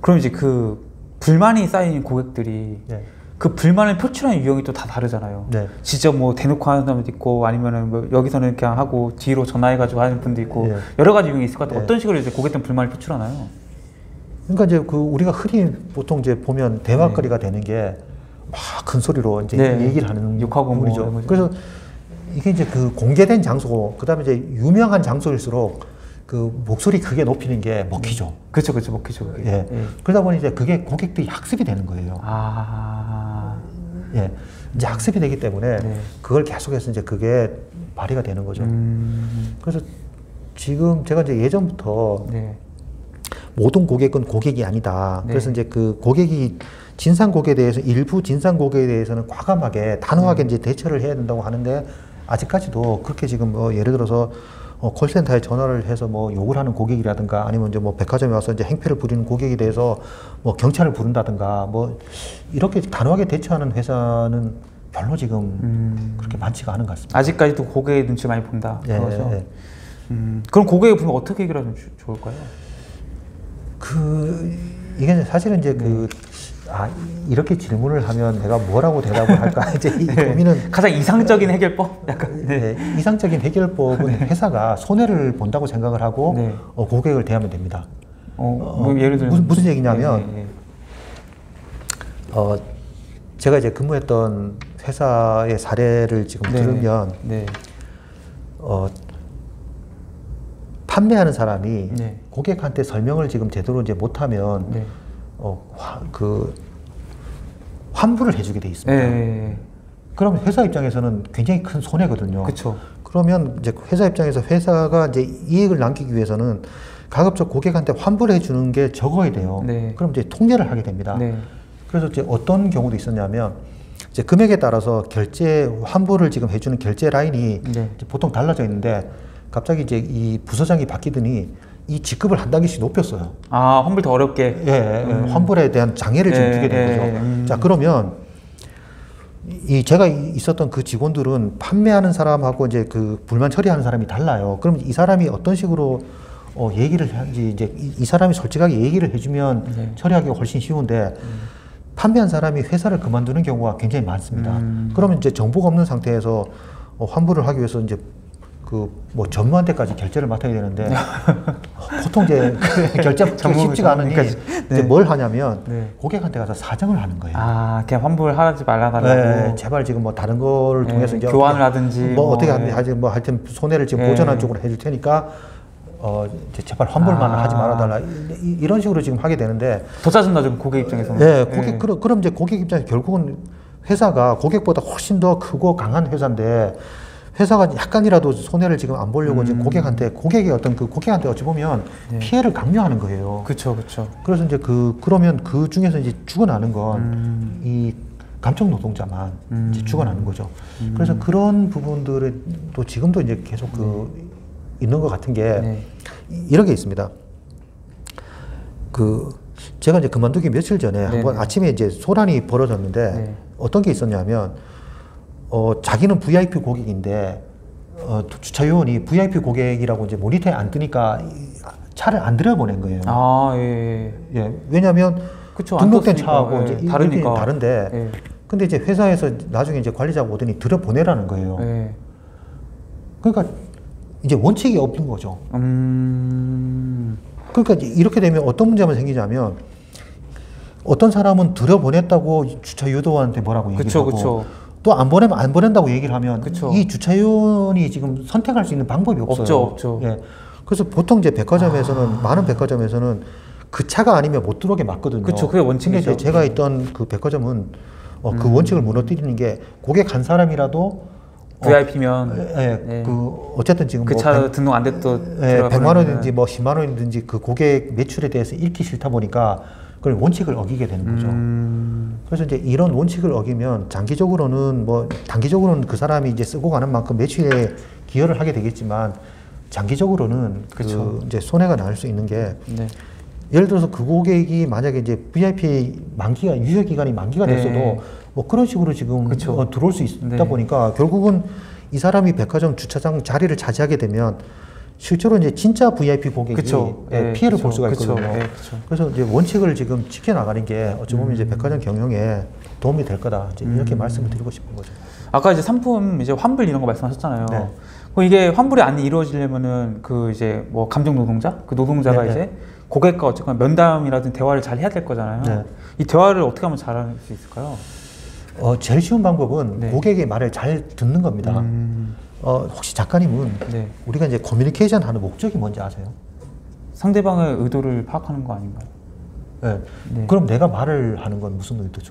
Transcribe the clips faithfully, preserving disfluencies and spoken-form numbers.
그럼 이제 그 불만이 쌓인 고객들이 네. 그 불만을 표출하는 유형이 또 다 다르잖아요. 네. 진짜 뭐 대놓고 하는 사람도 있고 아니면은 뭐 여기서는 그냥 하고 뒤로 전화해가지고 하는 분도 있고 네. 여러 가지 유형이 있을 것 같아요. 네. 어떤 식으로 이제 고객들 불만을 표출하나요? 그러니까 이제 그 우리가 흔히 보통 이제 보면 대화거리가 네. 되는 게 막 큰 소리로 이제 네. 얘기를 하는 욕하고 부분이죠. 뭐 그래서 이게 이제 그 공개된 장소고 그다음에 이제 유명한 장소일수록 그 목소리 크게 높이는 게 먹히죠. 그렇죠, 그렇죠, 먹히죠. 그게. 예. 예. 그러다 보니 이제 그게 고객들이 학습이 되는 거예요. 아, 예. 이제 학습이 되기 때문에 네. 그걸 계속해서 이제 그게 발휘가 되는 거죠. 음, 그래서 지금 제가 이제 예전부터 네, 모든 고객은 고객이 아니다. 네. 그래서 이제 그 고객이 진상 고객에 대해서 일부 진상 고객에 대해서는 과감하게 단호하게 네. 이제 대처를 해야 된다고 하는데 아직까지도 그렇게 지금 뭐 예를 들어서 어 콜센터에 전화를 해서 뭐 욕을 하는 고객이라든가 아니면 이제 뭐 백화점에 와서 이제 행패를 부리는 고객에 대해서 뭐 경찰을 부른다든가 뭐 이렇게 단호하게 대처하는 회사는 별로 지금 음, 그렇게 많지가 않은 것 같습니다. 아직까지도 고객의 눈치 많이 본다. 예, 그거죠. 예. 음, 그럼 고객의 불만 어떻게 해결하면 주- 좋을까요? 그 이게 사실은 이제 그 아, 이렇게 질문을 하면 내가 뭐라고 대답을 할까 이제 이 네. 고민은 가장 이상적인 해결법? 약간. 네. 네, 이상적인 해결법은 회사가 손해를 본다고 생각을 하고 네. 어, 고객을 대하면 됩니다. 어, 뭐 예를 들면 무슨, 무슨 얘기냐면 네, 네, 네. 어, 제가 이제 근무했던 회사의 사례를 지금 네. 들으면 네. 어, 판매하는 사람이 네. 고객한테 설명을 지금 제대로 이제 못하면 네. 어, 화, 그 환불을 해주게 돼 있습니다. 네. 그러면 회사 입장에서는 굉장히 큰 손해거든요. 그렇죠. 그러면 이제 회사 입장에서 회사가 이제 이익을 남기기 위해서는 가급적 고객한테 환불해 주는 게 적어야 돼요. 네. 그럼 이제 통제를 하게 됩니다. 네. 그래서 이제 어떤 경우도 있었냐면 이제 금액에 따라서 결제 환불을 지금 해주는 결제 라인이 네. 이제 보통 달라져 있는데 갑자기 이제 이 부서장이 바뀌더니 이 직급을 한 단계씩 높였어요. 아, 환불 더 어렵게. 예, 예, 음. 환불에 대한 장애를 지금 예, 두게 된 예, 거죠. 음. 자, 그러면 이 제가 있었던 그 직원들은 판매하는 사람하고 이제 그 불만 처리하는 사람이 달라요. 그럼 이 사람이 어떤 식으로 어, 얘기를 하는지 이제 이, 이 사람이 솔직하게 얘기를 해주면 네. 처리하기가 훨씬 쉬운데 음. 판매한 사람이 회사를 그만두는 경우가 굉장히 많습니다. 음. 그러면 이제 정보가 없는 상태에서 어, 환불을 하기 위해서 이제 그 뭐 전무한테까지 결제를 맡아야 되는데 보통 이제 그 결제가 전무- 쉽지가 않으니 전무까지. 이제 네. 뭘 하냐면 네. 고객한테 가서 사정을 하는 거예요. 아, 그냥 환불하지 말아달라고. 네, 제발 지금 뭐 다른 거를 네, 통해서 이제 교환을 어떻게, 하든지 뭐, 뭐, 어떻게 네. 하든지 뭐 하여튼 손해를 지금 네. 보전한 쪽으로 해줄 테니까 어 이제 제발 환불만 아. 하지 말아달라 이- 이- 이런 식으로 지금 하게 되는데 더 짜증나죠, 고객 입장에서는. 네, 고객 그럼 그럼 이제 고객 입장에서 결국은 회사가 고객보다 훨씬 더 크고 강한 회사인데 회사가 약간이라도 손해를 지금 안 보려고 음. 지금 고객한테 고객의 어떤 그 고객한테 어찌 보면 네. 피해를 강요하는 거예요. 그렇죠, 그렇죠. 그래서 이제 그 그러면 그 중에서 이제 죽어나는 건 음. 이 감청 노동자만 음. 이제 죽어나는 거죠. 음. 그래서 그런 부분들은 또 지금도 이제 계속 그 있는 것 같은 게 네. 이- 이런 게 있습니다. 그 제가 이제 그만두기 며칠 전에 한번 네네. 아침에 이제 소란이 벌어졌는데 네. 어떤 게 있었냐면 어 자기는 브이아이피 고객인데 어 주차 요원이 브이아이피 고객이라고 이제 모니터에 안 뜨니까 이- 차를 안 들여보낸 거예요. 아, 예. 예, 왜냐하면 그쵸, 안 등록된 떴으니까. 차하고 예, 이제 이- 다르니까. 이렇게 다른데, 예. 근데 이제 회사에서 나중에 이제 관리자가 오더니 들여보내라는 거예요. 예. 그러니까 이제 원칙이 없는 거죠. 음. 그러니까 이제 이렇게 되면 어떤 문제가 생기냐면 어떤 사람은 들여보냈다고 주차 유도원한테 뭐라고 얘기를 그쵸, 하고 그쵸. 또 안 보내면 안 보낸다고 얘기를 하면 그쵸. 이 주차요원이 지금 선택할 수 있는 방법이 없어요. 없죠, 없죠. 예. 그래서 보통 이제 백화점에서는 많은 백화점에서는 그 차가 아니면 못 들어오게 막거든요. 그쵸, 그게 원칙이죠. 근데 이제 제가 있던 그 백화점은 어, 그 원칙을 무너뜨리는 게 고객 한 사람이라도 브이아이피면 예, 예, 네. 그 어쨌든 지금 그 뭐 차 백- 등록 안 됐도 예, 백만 원이든지 뭐 십만 원이든지 그 고객 매출에 대해서 잃기 싫다 보니까 그걸 원칙을 어기게 되는 거죠. 음. 그래서 이제 이런 원칙을 어기면 장기적으로는 뭐 단기적으로는 그 사람이 이제 쓰고 가는 만큼 매출에 기여를 하게 되겠지만 장기적으로는 그쵸. 그 이제 손해가 날 수 있는 게 네. 예를 들어서 그 고객이 만약에 이제 브이아이피 만기가 유효 기간이 만기가 네. 됐어도 뭐 그런 식으로 지금 그쵸. 어, 들어올 수 있다 네. 보니까 결국은 이 사람이 백화점 주차장 자리를 차지하게 되면 실제로 이제 진짜 브이아이피 고객이 그쵸. 예, 예, 피해를 그쵸. 볼 수가 그쵸. 있거든요. 예, 그쵸. 그래서 이제 원칙을 지금 지켜나가는 게 어찌 보면 음. 이제 백화점 경영에 도움이 될 거다. 이제 이렇게 음. 말씀을 드리고 싶은 거죠. 아까 이제 상품 이제 환불 이런 거 말씀하셨잖아요. 네. 그럼 이게 환불이 안 이루어지려면은 그 이제 뭐 감정 노동자, 그 노동자가 네, 네. 이제 고객과 어쨌거나 면담이라든지 대화를 잘 해야 될 거잖아요. 네. 이 대화를 어떻게 하면 잘할 수 있을까요? 어, 제일 쉬운 방법은 네. 고객의 말을 잘 듣는 겁니다. 음, 어, 혹시 작가님은 네. 우리가 이제 커뮤니케이션 하는 목적이 뭔지 아세요? 상대방의 의도를 파악하는 거 아닌가요? 네. 네. 그럼 내가 말을 하는 건 무슨 의도죠?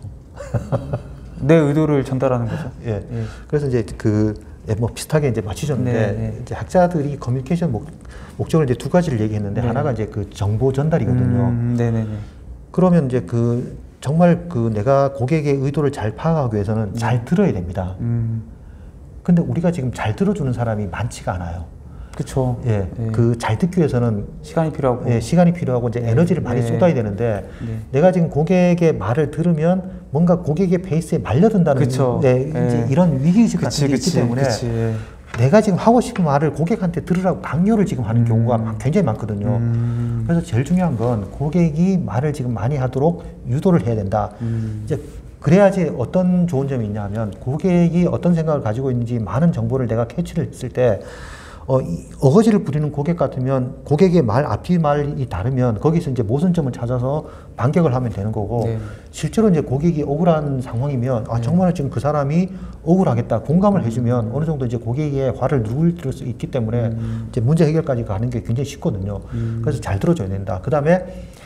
내 의도를 전달하는 거죠. 예. 예. 그래서 이제 그, 예, 뭐 비슷하게 이제 맞추셨는데, 네, 네. 이제 학자들이 커뮤니케이션 목, 목적을 이제 두 가지를 얘기했는데, 네. 하나가 이제 그 정보 전달이거든요. 음, 네네네. 그러면 이제 그, 정말 그 내가 고객의 의도를 잘 파악하기 위해서는 네. 잘 들어야 됩니다. 음, 근데 우리가 지금 잘 들어주는 사람이 많지가 않아요. 그쵸. 예. 예. 그 잘 듣기 위해서는 시간이 필요하고. 예, 시간이 필요하고 이제 네. 에너지를 많이 네. 쏟아야 되는데 네. 내가 지금 고객의 말을 들으면 뭔가 고객의 페이스에 말려든다는 그쵸. 네, 네. 이제 이런 위기의식 그치, 같은 게 있기 그치, 때문에 그치. 예. 내가 지금 하고 싶은 말을 고객한테 들으라고 강요를 지금 하는 음. 경우가 굉장히 많거든요. 음, 그래서 제일 중요한 건 고객이 말을 지금 많이 하도록 유도를 해야 된다. 음. 이제 그래야지 어떤 좋은 점이 있냐 하면 고객이 어떤 생각을 가지고 있는지 많은 정보를 내가 캐치를 했을 때 어, 이 어거지를 부리는 고객 같으면 고객의 말 앞뒤 말이 다르면 거기서 이제 모순점을 찾아서 반격을 하면 되는 거고 네. 실제로 이제 고객이 억울한 상황이면 아 정말 지금 그 사람이 억울하겠다 공감을 해주면 어느 정도 이제 고객의 화를 누를 수 있기 때문에 음. 이제 문제 해결까지 가는 게 굉장히 쉽거든요. 음. 그래서 잘 들어줘야 된다. 그 다음에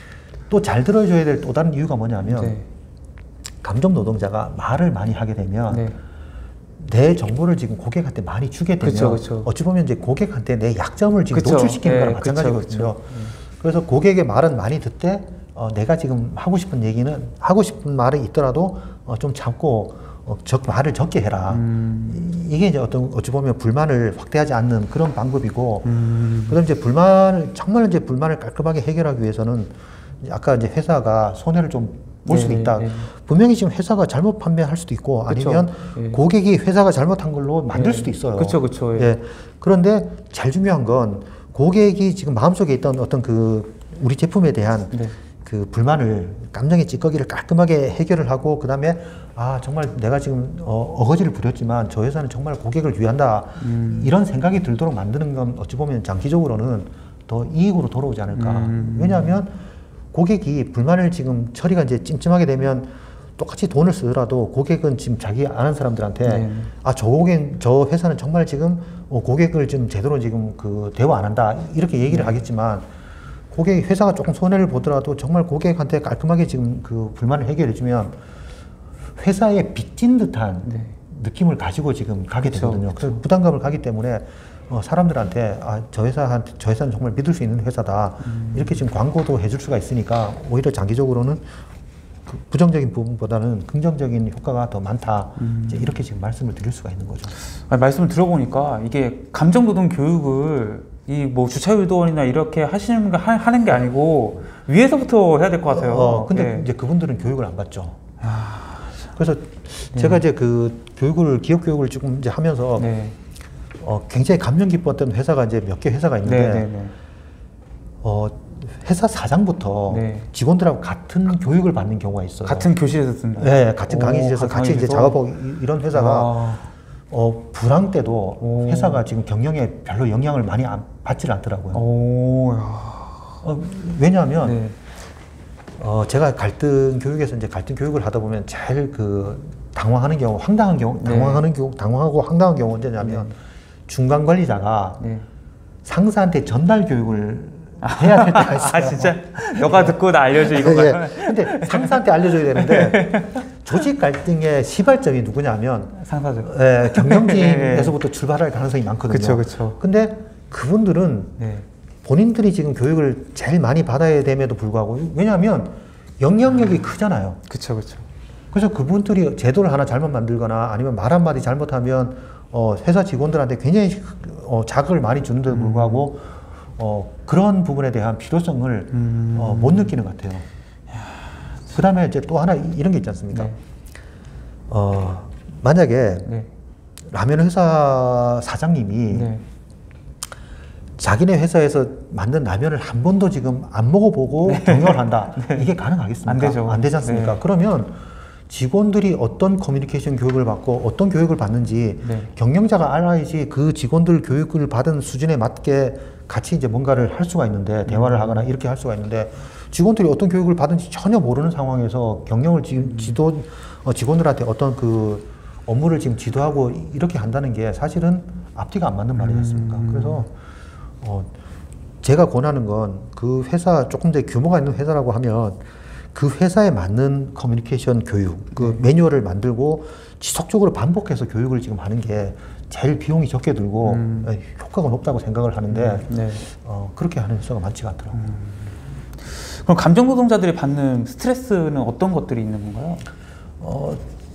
또 잘 들어줘야 될 또 다른 이유가 뭐냐면 네. 감정 노동자가 말을 많이 하게 되면 네. 내 정보를 지금 고객한테 많이 주게 되면 그쵸, 그쵸. 어찌 보면 이제 고객한테 내 약점을 지금 그쵸. 노출시키는 네, 거랑 마찬가지거든요. 그쵸, 그쵸. 그래서 고객의 말은 많이 듣되 어, 내가 지금 하고 싶은 얘기는 하고 싶은 말이 있더라도 어, 좀 참고 어, 적, 말을 적게 해라. 음. 이- 이게 이제 어떤 어찌 보면 불만을 확대하지 않는 그런 방법이고 음. 그다음 이제 불만을 정말 이제 불만을 깔끔하게 해결하기 위해서는 이제 아까 이제 회사가 손해를 좀 볼 수도 네, 있다. 네. 분명히 지금 회사가 잘못 판매할 수도 있고 그쵸. 아니면 예. 고객이 회사가 잘못한 걸로 만들 예. 수도 있어요. 그쵸, 그쵸, 예. 예. 그런데 제일 중요한 건 고객이 지금 마음속에 있던 어떤 그 우리 제품에 대한 네. 그 불만을 감정의 찌꺼기를 깔끔하게 해결을 하고 그다음에 아 정말 내가 지금 어, 어거지를 부렸지만 저 회사는 정말 고객을 위한다 음. 이런 생각이 들도록 만드는 건 어찌 보면 장기적으로는 더 이익으로 돌아오지 않을까. 음. 왜냐하면 고객이 불만을 지금 처리가 이제 찜찜하게 되면 똑같이 돈을 쓰더라도 고객은 지금 자기 아는 사람들한테 네. 아 저 고객 저 회사는 정말 지금 어, 고객을 지금 제대로 지금 그 대화 안 한다 이렇게 얘기를 네. 하겠지만 고객 회사가 조금 손해를 보더라도 정말 고객한테 깔끔하게 지금 그 불만을 해결해주면 회사에 빚진 듯한 네. 느낌을 가지고 지금 가게 그쵸, 되거든요. 그쵸. 그래서 부담감을 가기 때문에 어, 사람들한테 아, 저 회사한테 저 회사는 정말 믿을 수 있는 회사다 음. 이렇게 지금 광고도 해줄 수가 있으니까 오히려 장기적으로는 그 부정적인 부분보다는 긍정적인 효과가 더 많다. 음. 이제 이렇게 지금 말씀을 드릴 수가 있는 거죠. 아니, 말씀을 들어보니까 이게 감정노동 교육을 이 뭐 주차유도원이나 이렇게 하시는 거 하- 하는 게 아니고 위에서부터 해야 될 것 같아요. 어, 근데 예. 이제 그분들은 교육을 안 받죠. 아, 그래서 제가 이제 그 교육을 기업 교육을 조금 이제 하면서 네. 어, 굉장히 감명 깊었던 회사가 이제 몇 개 회사가 있는데 네, 네, 네. 어, 회사 사장부터 네. 직원들하고 같은 교육을 받는 경우가 있어요. 같은 교실에서 쓴다. 네, 같은 오, 강의실에서 같이 이제 강의실에서? 작업하고 이- 이런 회사가 아, 어, 불황 때도 오. 회사가 지금 경영에 별로 영향을 많이 안, 받지를 않더라고요. 오, 야. 어, 왜냐하면 네. 어, 제가 갈등 교육에서 이제 갈등 교육을 하다 보면 제일 그 당황하는 경우, 황당한 경우, 네. 당황하는 경우, 당황하고 황당한 경우 언제냐면 중간 관리자가 네. 상사한테 전달 교육을 해야 될 때가 있어요. 아, 진짜? 너가 듣고 나 알려줘, 예, 이거가. 예. 근데 상사한테 알려줘야 되는데 조직 갈등의 시발점이 누구냐면 상사죠. 예, 경영진에서부터 출발할 가능성이 많거든요. 그쵸, 그쵸. 근데 그분들은 네. 본인들이 지금 교육을 제일 많이 받아야 됨에도 불구하고 왜냐하면 영향력이 크잖아요. 그쵸, 그쵸. 그래서 그분들이 제도를 하나 잘못 만들거나 아니면 말 한마디 잘못하면 어, 회사 직원들한테 굉장히 어, 자극을 많이 주는데도 불구하고 어, 그런 부분에 대한 필요성을 음. 어, 못 느끼는 것 같아요. 그 다음에 이제 또 하나 이- 이런 게 있지 않습니까? 네. 어, 만약에 네. 라면 회사 사장님이 네. 자기네 회사에서 만든 라면을 한 번도 지금 안 먹어보고 네. 경영을 한다. 네. 이게 가능하겠습니까? 안 되죠. 안 되지 않습니까? 네. 그러면 직원들이 어떤 커뮤니케이션 교육을 받고 어떤 교육을 받는지 네. 경영자가 알아야지 그 직원들 교육을 받은 수준에 맞게 같이 이제 뭔가를 할 수가 있는데 대화를 음. 하거나 이렇게 할 수가 있는데 직원들이 어떤 교육을 받은지 전혀 모르는 상황에서 경영을 지금 지도 어, 직원들한테 어떤 그 업무를 지금 지도하고 이렇게 한다는 게 사실은 앞뒤가 안 맞는 말이지 않습니까? 음. 그래서 어, 제가 권하는 건 그 회사 조금 더 규모가 있는 회사라고 하면 그 회사에 맞는 커뮤니케이션 교육, 그 매뉴얼을 만들고 지속적으로 반복해서 교육을 지금 하는 게 제일 비용이 적게 들고 음. 효과가 높다고 생각을 하는데 네. 어, 그렇게 하는 회사가 많지가 않더라고요. 음. 그럼 감정 노동자들이 받는 스트레스는 어떤 것들이 있는 건가요? 어,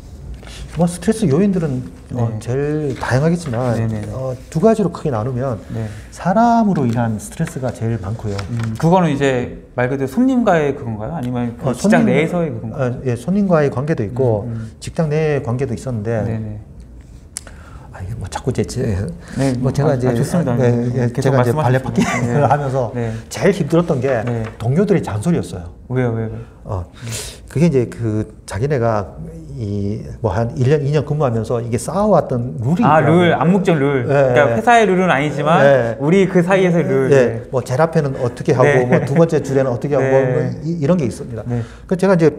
뭐 스트레스 요인들은 어, 네. 제일 다양하겠지만 네네네. 어, 두 가지로 크게 나누면 네. 사람으로 인한 스트레스가 제일 많고요. 음, 그거는 이제 말 그대로 손님과의 그건가요? 아니면 그 어, 직장 손님- 내에서의 그건가요? 어, 예, 손님과의 관계도 있고 음, 음. 직장 내의 관계도 있었는데 네네. 아, 이게 뭐 자꾸 제, 제 네, 뭐 제가 아, 이제 아, 좋습니다. 예, 네, 예, 계속 제가 이제 발레 말씀하십시오. 파킹을 네. 하면서 네. 제일 힘들었던 게 네. 동료들의 잔소리였어요. 왜요, 왜요? 왜요? 어, 그게 이제 그 자기네가 이 뭐 한 일 년, 이 년 근무하면서 이게 쌓아왔던 룰이 아, 있더라고요. 룰, 암묵적 룰. 네. 그러니까 회사의 룰은 아니지만 네. 우리 그 사이에서의 룰. 예, 뭐 제일 앞에는 어떻게 하고 네. 뭐 두 번째 줄에는 어떻게 하고 네. 뭐 이, 이런 게 있습니다. 네. 그 제가 이제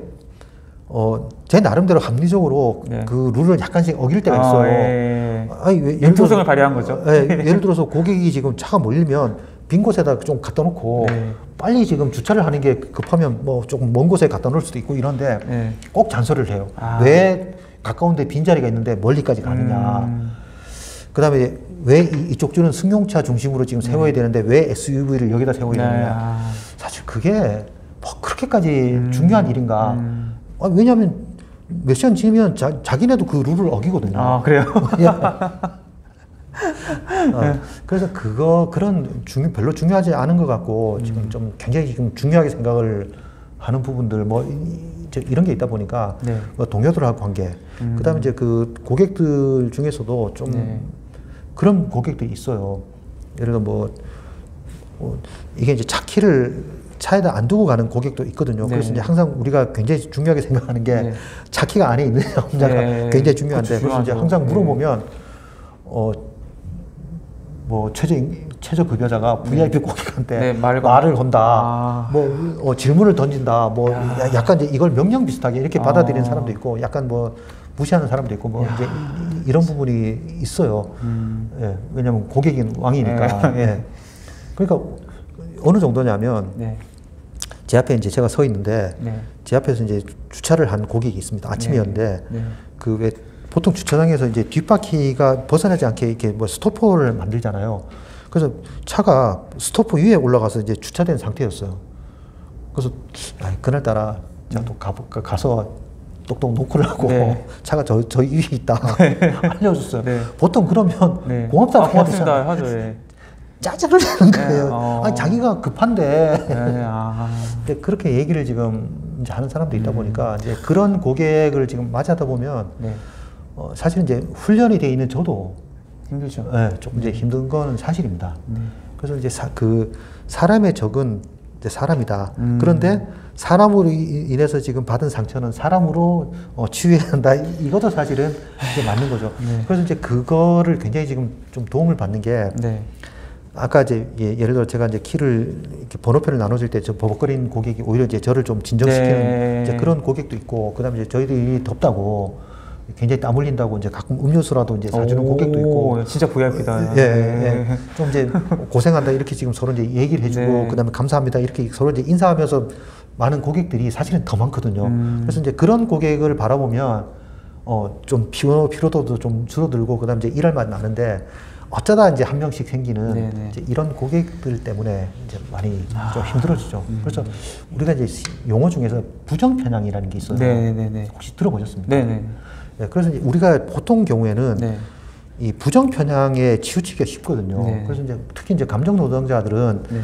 어, 제 나름대로 합리적으로 네. 그 룰을 약간씩 어길 때가 아, 있어요. 예. 아니, 왜, 예를 융통성을 들어서- 발휘한 거죠. 예, 예를 들어서 고객이 지금 차가 몰리면 빈 곳에다 좀 갖다 놓고 네. 빨리 지금 주차를 하는 게 급하면 뭐 조금 먼 곳에 갖다 놓을 수도 있고 이런데 네. 꼭 잔소리를 해요. 아. 왜 가까운데 빈자리가 있는데 멀리까지 가느냐. 음. 그 다음에 왜 이, 이쪽 줄은 승용차 중심으로 지금 세워야 되는데 왜 에스유브이를 여기다 세워야 네. 되느냐. 아. 사실 그게 뭐 그렇게까지 음. 중요한 일인가. 음. 아, 왜냐하면 몇 시간 지나면 자, 자기네도 그 룰을 어기거든요. 아, 그래요? 예. 어, 그래서 그거 그런 중요 별로 중요하지 않은 것 같고 음. 지금 좀 굉장히 지금 중요하게 생각을 하는 부분들 뭐 이, 이제 이런 게 있다 보니까 네. 뭐 동료들하고 관계 음. 그다음에 이제 그 고객들 중에서도 좀 네. 그런 고객들이 있어요. 예를 들어 뭐, 뭐 이게 이제 차 키를 차에다 안 두고 가는 고객도 있거든요. 네. 그래서 이제 항상 우리가 굉장히 중요하게 생각하는 게 네. 차 키가 안에 있느냐 없느냐가 네. 굉장히 중요한데 그것도 그래서 이제 중요하죠. 항상 네. 물어보면 어 뭐 최저 최저 급여자가 브이아이피 고객한테 네, 말을 말을 건다. 아. 뭐 어, 질문을 던진다. 뭐 야. 야- 약간 이제 이걸 명령 비슷하게 이렇게 받아들이는 아. 사람도 있고 약간 뭐 무시하는 사람도 있고 뭐 야. 이제 이- 이런 부분이 있어요. 음. 예, 왜냐면 고객이 왕이니까. 네. 예. 그러니까 어느 정도냐면 네. 제 앞에 이제 제가 서 있는데 네. 제 앞에서 이제 주차를 한 고객이 있습니다. 아침이었는데 네. 그 왜 보통 주차장에서 이제 뒷바퀴가 벗어나지 않게 이렇게 뭐 스토퍼를 만들잖아요. 그래서 차가 스토퍼 위에 올라가서 이제 주차된 상태였어요. 그래서 아, 그날따라 제가 또 가, 가서 똑똑 노크를 하고 네. 차가 저, 저 위에 있다 알려줬어요. 네. 보통 그러면 네. 고맙다고 아, 해야 되잖아요. 고맙습니다. 하죠. 예. 짜증을 내는 네, 거예요. 어. 아니, 자기가 급한데. 네. 아. 근데 그렇게 얘기를 지금 이제 하는 사람도 있다 음. 보니까 이제 그런 고객을 지금 맞이하다 보면 네. 어, 사실 이제 훈련이 돼 있는 저도 힘들죠. 예, 조금 이제 힘든 건 사실입니다. 네. 그래서 이제 사, 그 사람의 적은 이제 사람이다. 음. 그런데 사람으로 이- 인해서 지금 받은 상처는 사람으로 어, 치유해야 한다. 이- 이것도 사실은 이제 맞는 거죠. 네. 그래서 이제 그거를 굉장히 지금 좀 도움을 받는 게 네. 아까 이제 예, 예를 들어 제가 이제 키를 이렇게 번호표를 나눠줄 때 저 버벅거리는 고객이 오히려 이제 저를 좀 진정시키는 네. 이제 그런 고객도 있고 그다음에 이제 저희들이 덥다고 굉장히 땀 흘린다고 이제 가끔 음료수라도 이제 사주는 오, 고객도 있고 진짜 브이아이피다. 예, 예. 좀 이제 고생한다 이렇게 지금 서로 이제 얘기를 해주고 네. 그다음에 감사합니다 이렇게 서로 이제 인사하면서 많은 고객들이 사실은 더 많거든요. 음. 그래서 이제 그런 고객을 바라보면 어 좀 피로 피로도도 좀 줄어들고 그다음에 이제 일할 맛 나는데 어쩌다 이제 한 명씩 생기는 네네. 이제 이런 고객들 때문에 이제 많이 아. 좀 힘들어지죠. 음. 그래서 우리가 이제 용어 중에서 부정 편향이라는 게 있어요. 네네네. 혹시 들어보셨습니까? 네네. 네, 그래서 이제 우리가 보통 경우에는 네. 이 부정 편향에 치우치기가 쉽거든요. 네. 그래서 이제 특히 이제 감정 노동자들은 네.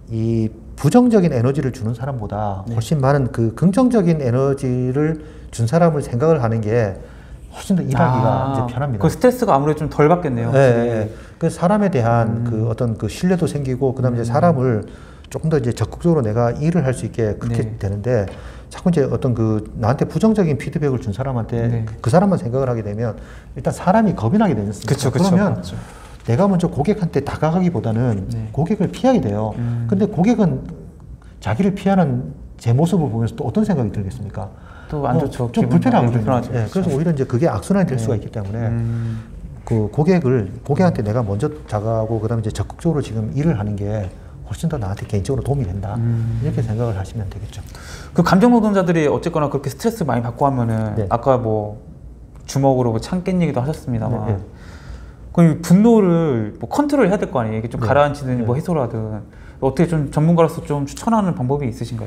이 부정적인 에너지를 주는 사람보다 네. 훨씬 많은 그 긍정적인 에너지를 준 사람을 생각을 하는 게 훨씬 더 일하기가 아, 이제 편합니다. 그 스트레스가 아무래도 좀 덜 받겠네요. 네, 네. 그 사람에 대한 음. 그 어떤 그 신뢰도 생기고 그다음에 음. 이제 사람을 조금 더 이제 적극적으로 내가 일을 할 수 있게 그렇게 네. 되는데 자꾸 이제 어떤 그 나한테 부정적인 피드백을 준 사람한테 네. 그 사람만 생각을 하게 되면 일단 사람이 겁이 나게 되지 않습니까? 그쵸, 그쵸. 그러면 맞죠. 내가 먼저 고객한테 다가가기보다는 네. 고객을 피하게 돼요. 음. 근데 고객은 자기를 피하는 제 모습을 보면서 또 어떤 생각이 들겠습니까? 또 안 어, 좋죠. 좀 기분 불편하거든요. 불편하죠. 예, 그래서 오히려 이제 그게 악순환이 될 네. 수가 있기 때문에 음. 그 고객을 고객한테 내가 먼저 다가가고 그다음에 이제 적극적으로 지금 일을 하는 게 훨씬 더 나한테 개인적으로 도움이 된다. 음. 이렇게 생각을 하시면 되겠죠. 그 감정 노동자들이 어쨌거나 그렇게 스트레스 많이 받고 하면은 네. 아까 뭐 주먹으로 뭐 참깨 얘기도 하셨습니다만 네, 네. 그 분노를 뭐 컨트롤 해야 될 거 아니에요. 이게 좀 네. 가라앉히든 네. 뭐 해소를 하든 어떻게 좀 전문가로서 좀 추천하는 방법이 있으신가요?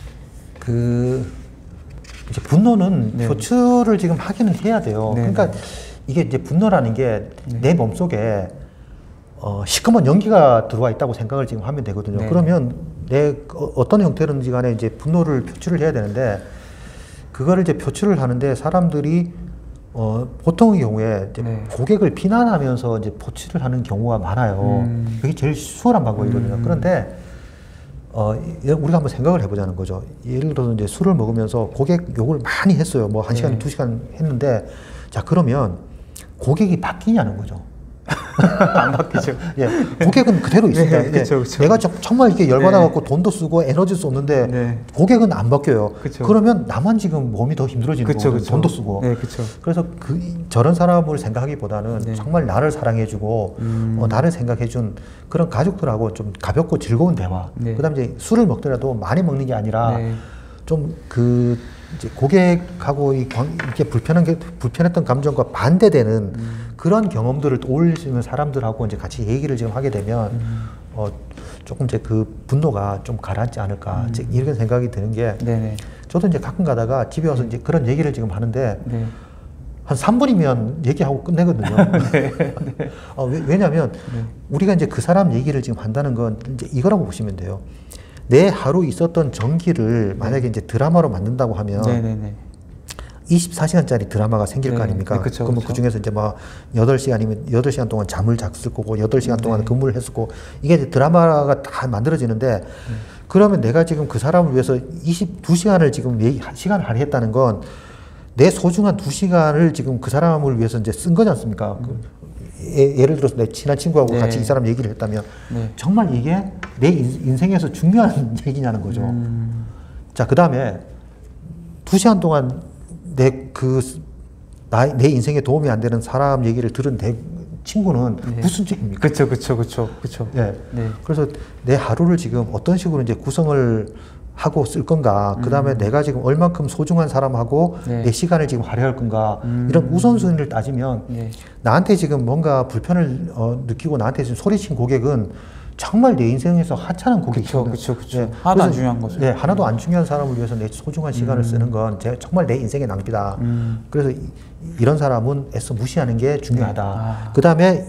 그 이제 분노는 네. 표출을 지금 하기는 해야 돼요. 네. 그러니까 이게 이제 분노라는 게 네. 내 몸속에 어, 시커먼 연기가 들어와 있다고 생각을 지금 하면 되거든요. 네. 그러면 내 어, 어떤 형태든지 간에 이제 분노를 표출을 해야 되는데 그거를 이제 표출을 하는데 사람들이 어, 보통의 경우에 이제 네. 고객을 비난하면서 이제 표출을 하는 경우가 많아요. 음. 그게 제일 수월한 방법이거든요. 음. 그런데 어, 우리가 한번 생각을 해보자는 거죠. 예를 들어서 이제 술을 먹으면서 고객 욕을 많이 했어요. 뭐 한 시간, 네. 두 시간 했는데 자, 그러면 고객이 바뀌냐는 거죠. 안 바뀌죠. 예, 고객은 그대로 있습니다. 네, 그쵸, 그쵸. 내가 저- 정말 이렇게 열받아갖고 네. 돈도 쓰고 에너지 쏟는데 네. 고객은 안 바뀌어요. 그쵸. 그러면 나만 지금 몸이 더 힘들어지는 그쵸, 거거든요. 그쵸. 돈도 쓰고. 네, 그쵸. 그래서 그 저런 사람을 생각하기보다는 네. 정말 나를 사랑해주고 음. 어, 나를 생각해준 그런 가족들하고 좀 가볍고 즐거운 대화. 네. 그다음 이제 술을 먹더라도 많이 먹는 게 아니라 네. 좀 그 이제 고객하고 이 관- 이렇게 불편한 게 불편했던 감정과 반대되는 음. 그런 경험들을 떠올릴 수 있는 사람들하고 이제 같이 얘기를 지금 하게 되면 음. 어 조금 이제 그 분노가 좀 가라앉지 않을까 음. 이제 이런 생각이 드는 게 네네. 저도 이제 가끔 가다가 집에 와서 이제 그런 얘기를 지금 하는데 네. 한 삼 분이면 얘기하고 끝내거든요. 어, 왜, 왜냐하면 네. 우리가 이제 그 사람 얘기를 지금 한다는 건 이제 이거라고 보시면 돼요. 내 하루 있었던 전기를 만약에 이제 드라마로 만든다고 하면 네네네. 이십사 시간짜리 드라마가 생길 네, 거 아닙니까? 네, 그쵸, 그러면 그쵸. 그 중에서 이제 막 여덟 시간이면 여덟 시간 동안 잠을 잤을 거고 여덟 시간 동안 네. 근무를 했을 거고 이게 이제 드라마가 다 만들어지는데 그러면 내가 지금 그 사람을 위해서 이십두 시간을 지금 얘기- 시간을 할애했다는 건 내 소중한 두 시간을 지금 그 사람을 위해서 이제 쓴 거지 않습니까? 그 예, 예를 들어서 내 친한 친구하고 네. 같이 이 사람 얘기를 했다면 네. 정말 이게 내 인- 인생에서 중요한 얘기냐는 거죠. 음. 자, 그 다음에 두 시간 동안 내 그, 나, 내 인생에 도움이 안 되는 사람 얘기를 들은 내 친구는 네. 무슨 죄입니까? 그쵸, 그쵸, 그쵸, 그쵸. 예. 네. 그래서 내 하루를 지금 어떤 식으로 이제 구성을 하고 쓸 건가, 그 다음에 내가 지금 얼만큼 소중한 사람하고 음. 네. 내 시간을 지금 할애할 건가, 음. 이런 우선순위를 따지면 네. 나한테 지금 뭔가 불편을 어, 느끼고 나한테 지금 소리친 고객은 정말 내 인생에서 하찮은 그쵸, 고객이거든요. 그쵸, 그쵸. 예. 하나도 안 그래서, 중요한 거죠. 예, 하나도 안 중요한 사람을 위해서 내 소중한 시간을 쓰는 건 제, 정말 내 인생의 낭비다. 음. 그래서 이, 이런 사람은 애써 무시하는 게 중요하다. 네. 아. 그 다음에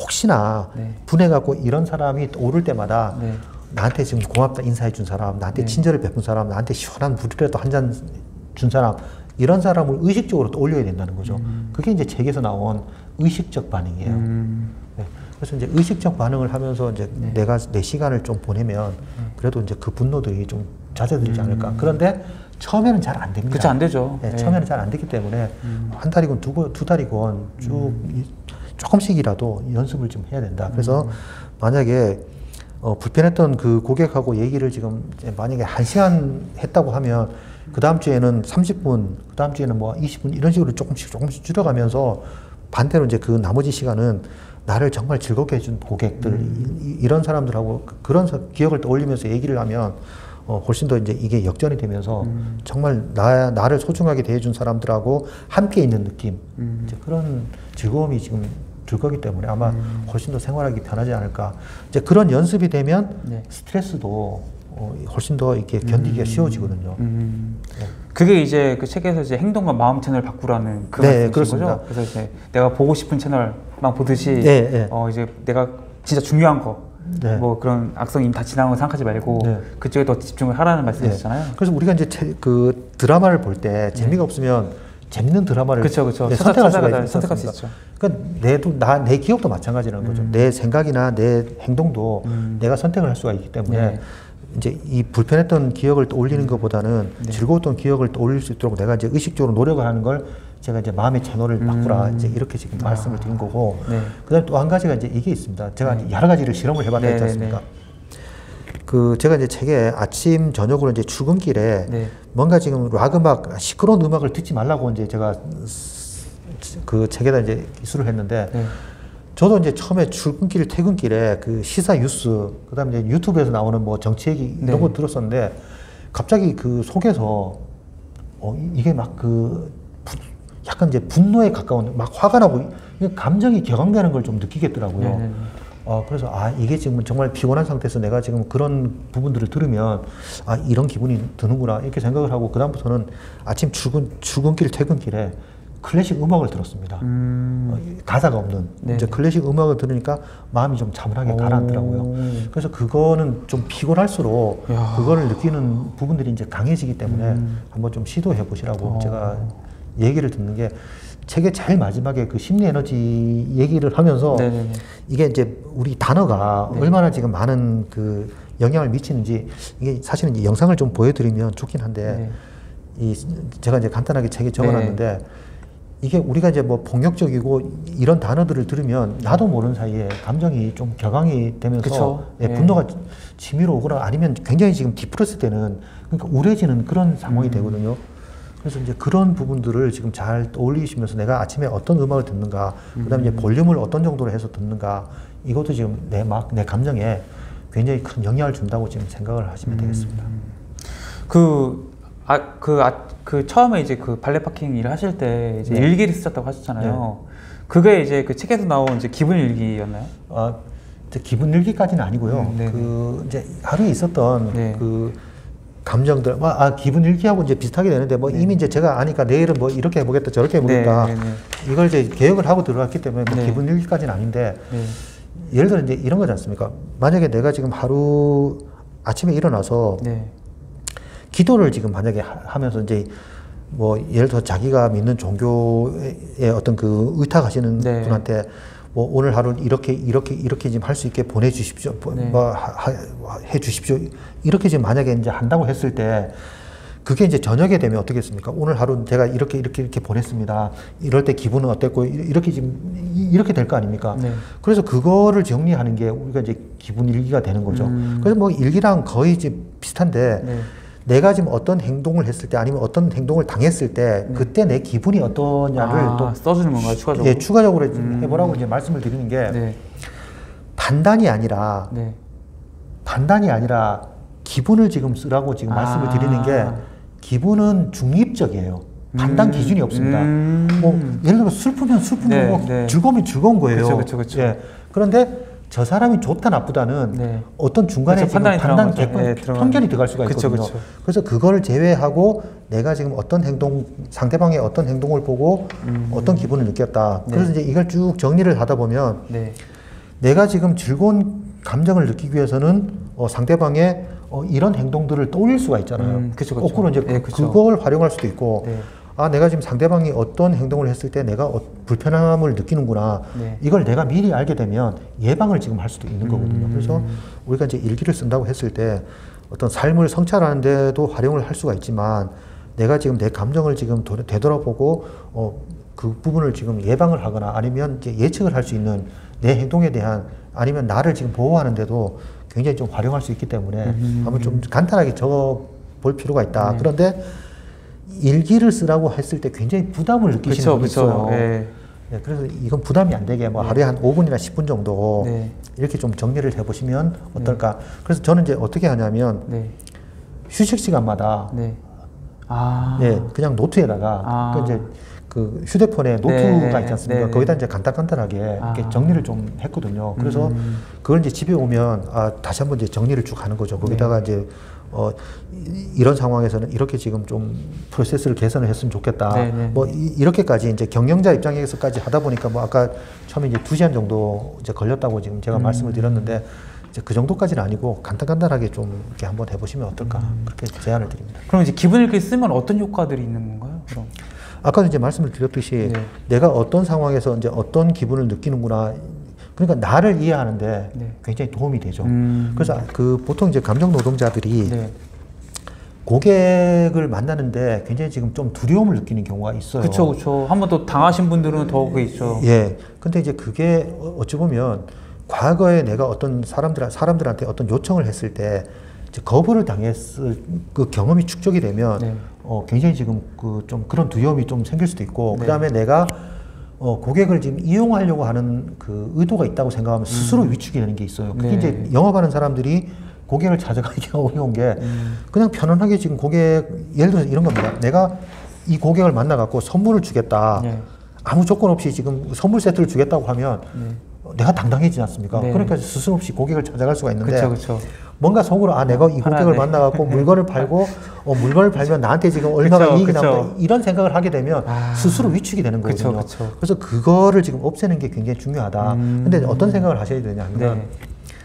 혹시나 네. 분해갖고 이런 사람이 오를 때마다 네. 나한테 지금 고맙다 인사해 준 사람, 나한테 네. 친절을 베푼 사람, 나한테 시원한 물이라도 한 잔 준 사람, 이런 사람을 의식적으로 또 올려야 된다는 거죠. 음. 그게 이제 책에서 나온 의식적 반응이에요. 음. 네. 그래서 이제 의식적 반응을 하면서 이제 네. 내가 내 시간을 좀 보내면 그래도 이제 그 분노들이 좀 잦아들지 않을까. 그런데 처음에는 잘 안 됩니다. 음. 그쵸, 안 되죠. 네, 네. 처음에는 잘 안 되기 때문에 음. 한 달이건 두, 번- 두 달이건 쭉 이- 조금씩이라도 연습을 좀 해야 된다. 그래서 음. 만약에 어, 불편했던 그 고객하고 얘기를 지금 이제 만약에 한 시간 했다고 하면 그 다음 주에는 삼십 분, 그 다음 주에는 뭐 이십 분 이런 식으로 조금씩 조금씩 줄여가면서 반대로 이제 그 나머지 시간은 나를 정말 즐겁게 해준 고객들 이, 이런 사람들하고 그- 그런 사- 기억을 떠올리면서 얘기를 하면 어, 훨씬 더 이제 이게 역전이 되면서 음. 정말 나, 나를 소중하게 대해준 사람들하고 함께 있는 느낌 음. 이제 그런 즐거움이 지금 들 거기 때문에 아마 음. 훨씬 더 생활하기 편하지 않을까. 이제 그런 연습이 되면 네. 스트레스도 어, 훨씬 더 이렇게 견디기가 쉬워지거든요. 음. 네. 그게 이제 그 책에서 이제 행동과 마음 채널 바꾸라는 그 네, 말씀이신 그렇습니다. 거죠? 그래서 이제 내가 보고 싶은 채널만 보듯이 네, 네. 어 이제 내가 진짜 중요한 거, 네. 뭐 그런 악성 이미 다 지나간 거 생각하지 말고 네. 그쪽에 더 집중을 하라는 말씀이시잖아요. 그래서 우리가 이제 체- 그 드라마를 볼 때 재미가 없으면 재밌는 드라마를 그쵸, 그쵸. 네, 찾아- 선택할 수가 찾아가다 있, 선택할 수 있습니다. 있죠. 그러니까 내도 나 내 기억도 마찬가지라는 거죠. 음. 내 생각이나 내 행동도 음. 내가 선택을 할 수가 있기 때문에 네. 이제 이 불편했던 기억을 떠올리는 것보다는 네. 즐거웠던 기억을 떠올릴 수 있도록 내가 이제 의식적으로 노력을 하는 걸 제가 이제 마음의 채널을 바꾸라 음. 이제 이렇게 지금 아. 말씀을 드린 거고 네. 그다음에 또 한 가지가 이제 이게 있습니다. 제가 네. 여러 가지를 실험을 해봤다 네, 했지 네, 않습니까? 그 제가 이제 책에 아침 저녁으로 이제 출근길에 네. 뭔가 지금 락 음악 시끄러운 음악을 듣지 말라고 이제 제가 그 책에다 이제 기술을 했는데 네. 저도 이제 처음에 출근길 퇴근길에 그 시사 뉴스 그다음에 이제 유튜브에서 나오는 뭐 정치 얘기 이런 네. 거 들었었는데 갑자기 그 속에서 어 이- 이게 막 그 약간 이제 분노에 가까운 막 화가 나고 이게 감정이 격앙되는 걸 좀 느끼겠더라고요. 네, 네, 네. 어 그래서 아 이게 지금 정말 피곤한 상태에서 내가 지금 그런 부분들을 들으면 아 이런 기분이 드는구나 이렇게 생각을 하고 그 다음부터는 아침 출근 출근길 퇴근길에 클래식 음악을 들었습니다. 음. 어, 이 가사가 없는 네. 이제 클래식 음악을 들으니까 마음이 좀 차분하게 가라앉더라고요. 오. 그래서 그거는 좀 피곤할수록 야. 그거를 느끼는 부분들이 이제 강해지기 때문에 음. 한번 좀 시도해 보시라고 어. 제가 얘기를 듣는 게 책의 제일 마지막에 그 심리 에너지 얘기를 하면서 네네네. 이게 이제 우리 단어가 네. 얼마나 지금 많은 그 영향을 미치는지 이게 사실은 이제 영상을 좀 보여드리면 좋긴 한데 네. 이 제가 이제 간단하게 책에 적어놨는데 이게 우리가 이제 뭐 폭력적이고 이런 단어들을 들으면 나도 모르는 사이에 감정이 좀 격앙이 되면서 그쵸. 예, 네. 분노가 치밀어 오거나 아니면 굉장히 지금 디프레스 되는 그러니까 우울해지는 그런 상황이 음. 되거든요. 그래서 이제 그런 부분들을 지금 잘 떠올리시면서 내가 아침에 어떤 음악을 듣는가, 그다음에 이제 볼륨을 어떤 정도로 해서 듣는가, 이것도 지금 내 막 내 감정에 굉장히 큰 영향을 준다고 지금 생각을 하시면 되겠습니다. 그, 아, 그, 아, 그 처음에 이제 그 발레 파킹 일을 하실 때 이제 네. 일기를 쓰셨다고 하셨잖아요. 그게 이제 그 책에서 나온 이제 기분 일기였나요? 아, 이제 기분 일기까지는 아니고요. 음, 네네. 그 이제 하루에 있었던 네. 그 감정들, 뭐, 아, 기분 일기하고 이제 비슷하게 되는데 뭐 네. 이미 이제 제가 아니까 내일은 뭐 이렇게 해보겠다, 저렇게 해보겠다. 네, 네, 네. 이걸 이제 계획을 하고 들어갔기 때문에 뭐 네. 기분 일기까지는 아닌데 네. 예를 들어 이제 이런 거지 않습니까? 만약에 내가 지금 하루 아침에 일어나서 네. 기도를 지금 만약에 하- 하면서 이제 뭐 예를 들어 자기가 믿는 종교의 어떤 그 의탁하시는 네. 분한테 뭐 오늘 하루 이렇게 이렇게 이렇게 지금 할 수 있게 보내주십시오, 보- 네. 뭐 하- 하- 해주십시오 이렇게 지금 만약에 이제 한다고 했을 때 그게 이제 저녁에 되면 어떻겠습니까? 오늘 하루 제가 이렇게 이렇게 이렇게 보냈습니다. 이럴 때 기분은 어땠고 이- 이렇게 지금 이- 이렇게 될 거 아닙니까? 네. 그래서 그거를 정리하는 게 우리가 이제 기분 일기가 되는 거죠. 음. 그래서 뭐 일기랑 거의 이제 비슷한데 네. 내가 지금 어떤 행동을 했을 때 아니면 어떤 행동을 당했을 때 네. 그때 내 기분이 어떠냐를 아, 또 써주는 건가요, 추가적으로? 예, 추가적으로 음. 해보라고 이제 말씀을 드리는 게 네. 판단이 아니라 네. 판단이 아니라 기분을 지금 쓰라고 지금 말씀을 아. 드리는 게 기분은 중립적이에요. 판단 음. 기준이 없습니다. 음. 뭐 예를 들어 슬프면 슬픈 네, 거고 네. 즐거우면 즐거운 거예요. 그쵸, 그쵸, 그쵸. 예. 그런데 저 사람이 좋다 나쁘다는 네. 어떤 중간에 그쵸, 지금 판단이 판단 들어간 거죠. 객관 예, 들어간 편견이 들어갈 수가 그쵸, 있거든요. 그쵸. 그래서 그거를 제외하고 내가 지금 어떤 행동 상대방의 어떤 행동을 보고 음. 어떤 기분을 느꼈다. 네. 그래서 이제 이걸 쭉 정리를 하다 보면 네. 내가 지금 즐거운 감정을 느끼기 위해서는 어, 상대방의 어, 이런 행동들을 떠올릴 수가 있잖아요. 음, 그쵸, 그쵸. 거꾸로 이제 예, 그, 그쵸. 그걸 활용할 수도 있고, 네. 아 내가 지금 상대방이 어떤 행동을 했을 때 내가 어, 불편함을 느끼는구나. 네. 이걸 내가 미리 알게 되면 예방을 지금 할 수도 있는 거거든요. 음. 그래서 우리가 이제 일기를 쓴다고 했을 때 어떤 삶을 성찰하는 데도 활용을 할 수가 있지만 내가 지금 내 감정을 지금 도- 되돌아보고 어, 그 부분을 지금 예방을 하거나 아니면 이제 예측을 할 수 있는 내 행동에 대한 아니면 나를 지금 보호하는데도 굉장히 좀 활용할 수 있기 때문에 음. 한번 좀 간단하게 적어 볼 필요가 있다. 네. 그런데 일기를 쓰라고 했을 때 굉장히 부담을 느끼시는 그쵸, 분이 그쵸. 있어요. 예. 네, 그래서 이건 부담이 안 되게 뭐 네. 하루에 한 오 분이나 십 분 정도 네. 이렇게 좀 정리를 해보시면 어떨까. 그래서 저는 이제 어떻게 하냐면 네. 휴식 시간마다 네. 아. 예, 그냥 노트에다가 아. 그 이제 그 휴대폰에 노트가 네, 있지 않습니까? 네, 거기다 네. 이제 간단간단하게 이렇게 아. 정리를 좀 했거든요. 그래서 음. 그걸 이제 집에 오면 아, 다시 한번 이제 정리를 쭉 하는 거죠. 거기다가 네. 이제 어, 이- 이런 상황에서는 이렇게 지금 좀 프로세스를 개선을 했으면 좋겠다. 네, 네. 뭐 이, 이렇게까지 이제 경영자 입장에서까지 하다 보니까 뭐 아까 처음에 이제 두 시간 정도 이제 걸렸다고 지금 제가 음. 말씀을 드렸는데 이제 그 정도까지는 아니고 간단간단하게 좀 이렇게 한번 해보시면 어떨까 음. 그렇게 제안을 드립니다. 그럼 이제 기분 읽기 쓰면 어떤 효과들이 있는 건가요? 그럼? 아까도 이제 말씀을 드렸듯이 네. 내가 어떤 상황에서 이제 어떤 기분을 느끼는구나. 그러니까 나를 이해하는데 네. 굉장히 도움이 되죠. 음. 그래서 그 보통 이제 감정 노동자들이 네. 고객을 만나는데 굉장히 지금 좀 두려움을 느끼는 경우가 있어요. 그렇죠, 그렇죠. 한 번 또 당하신 분들은 더 그게 있죠. 예. 근데 이제 그게 어찌 보면 과거에 내가 어떤 사람들 사람들한테 어떤 요청을 했을 때 이제 거부를 당했을 그 경험이 축적이 되면 네. 어, 굉장히 지금 그 좀 그런 두려움이 좀 생길 수도 있고 네. 그다음에 내가 어, 고객을 지금 이용하려고 하는 그 의도가 있다고 생각하면 스스로 위축이 되는 게 있어요. 그게 네. 이제 영업하는 사람들이 고객을 찾아가기가 어려운 게 음. 그냥 편안하게 지금 고객 예를 들어서 이런 겁니다. 내가 이 고객을 만나 갖고 선물을 주겠다. 네. 아무 조건 없이 지금 선물 세트를 주겠다고 하면 네. 내가 당당해지지 않습니까? 네. 그러니까 스스럼 없이 고객을 찾아갈 수가 있는데 그렇죠, 그렇죠. 뭔가 속으로 아 내가 이 고객을 하나네. 만나갖고 물건을 팔고 어, 물건을 팔면 나한테 지금 얼마나 그쵸, 이익이 그쵸. 나온다 이런 생각을 하게 되면 아. 스스로 위축이 되는 그쵸, 거거든요. 그쵸. 그래서 그거를 지금 없애는 게 굉장히 중요하다. 음. 근데 어떤 생각을 하셔야 되냐 하면 네.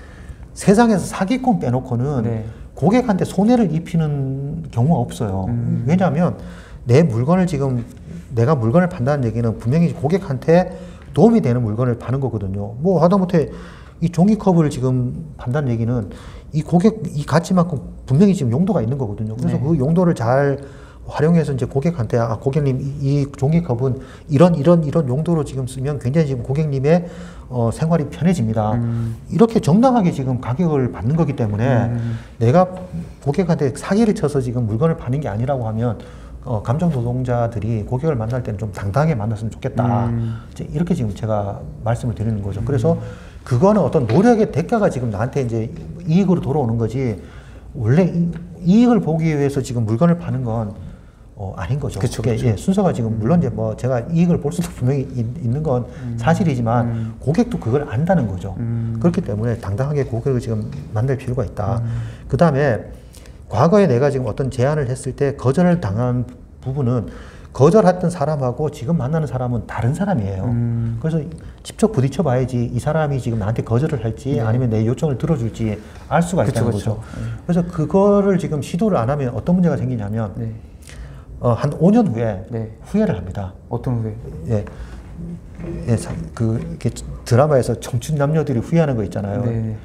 세상에서 사기꾼 빼놓고는 네. 고객한테 손해를 입히는 경우가 없어요. 음. 왜냐하면 내 물건을 지금 내가 물건을 판다는 얘기는 분명히 고객한테 도움이 되는 물건을 파는 거거든요. 뭐 하다못해 이 종이컵을 지금 판다는 얘기는 이 고객 이 가치만큼 분명히 지금 용도가 있는 거거든요. 그래서 네. 그 용도를 잘 활용해서 이제 고객한테 아 고객님 이, 이 종이컵은 이런 이런 이런 용도로 지금 쓰면 굉장히 지금 고객님의 어, 생활이 편해집니다. 음. 이렇게 정당하게 지금 가격을 받는 거기 때문에 음. 내가 고객한테 사기를 쳐서 지금 물건을 파는 게 아니라고 하면 어, 감정 노동자들이 고객을 만날 때는 좀 당당하게 만났으면 좋겠다. 음. 이제 이렇게 지금 제가 말씀을 드리는 거죠. 그래서 그거는 어떤 노력의 대가가 지금 나한테 이제 이익으로 돌아오는 거지 원래 이, 이익을 보기 위해서 지금 물건을 파는 건 어, 아닌 거죠. 그쵸, 그게, 그쵸. 예, 순서가 지금 물론 이제 뭐 제가 이익을 볼 수도 분명히 있, 있는 건 사실이지만 음. 고객도 그걸 안다는 거죠. 음. 그렇기 때문에 당당하게 고객을 지금 만날 필요가 있다. 음. 그 다음에 과거에 내가 지금 어떤 제안을 했을 때 거절을 당한 부분은 거절했던 사람하고 지금 만나는 사람은 다른 사람이에요. 음. 그래서 직접 부딪혀 봐야지 이 사람이 지금 나한테 거절을 할지 네. 아니면 내 요청을 들어줄지 알 수가 그쵸, 있다는 그쵸. 거죠. 그래서 그거를 지금 시도를 안 하면 어떤 문제가 생기냐면 네. 어, 한 오 년 후에 네. 후회를 합니다. 어떤 후에? 예. 예, 참, 그, 이렇게 드라마에서 청춘 남녀들이 후회하는 거 있잖아요. 네.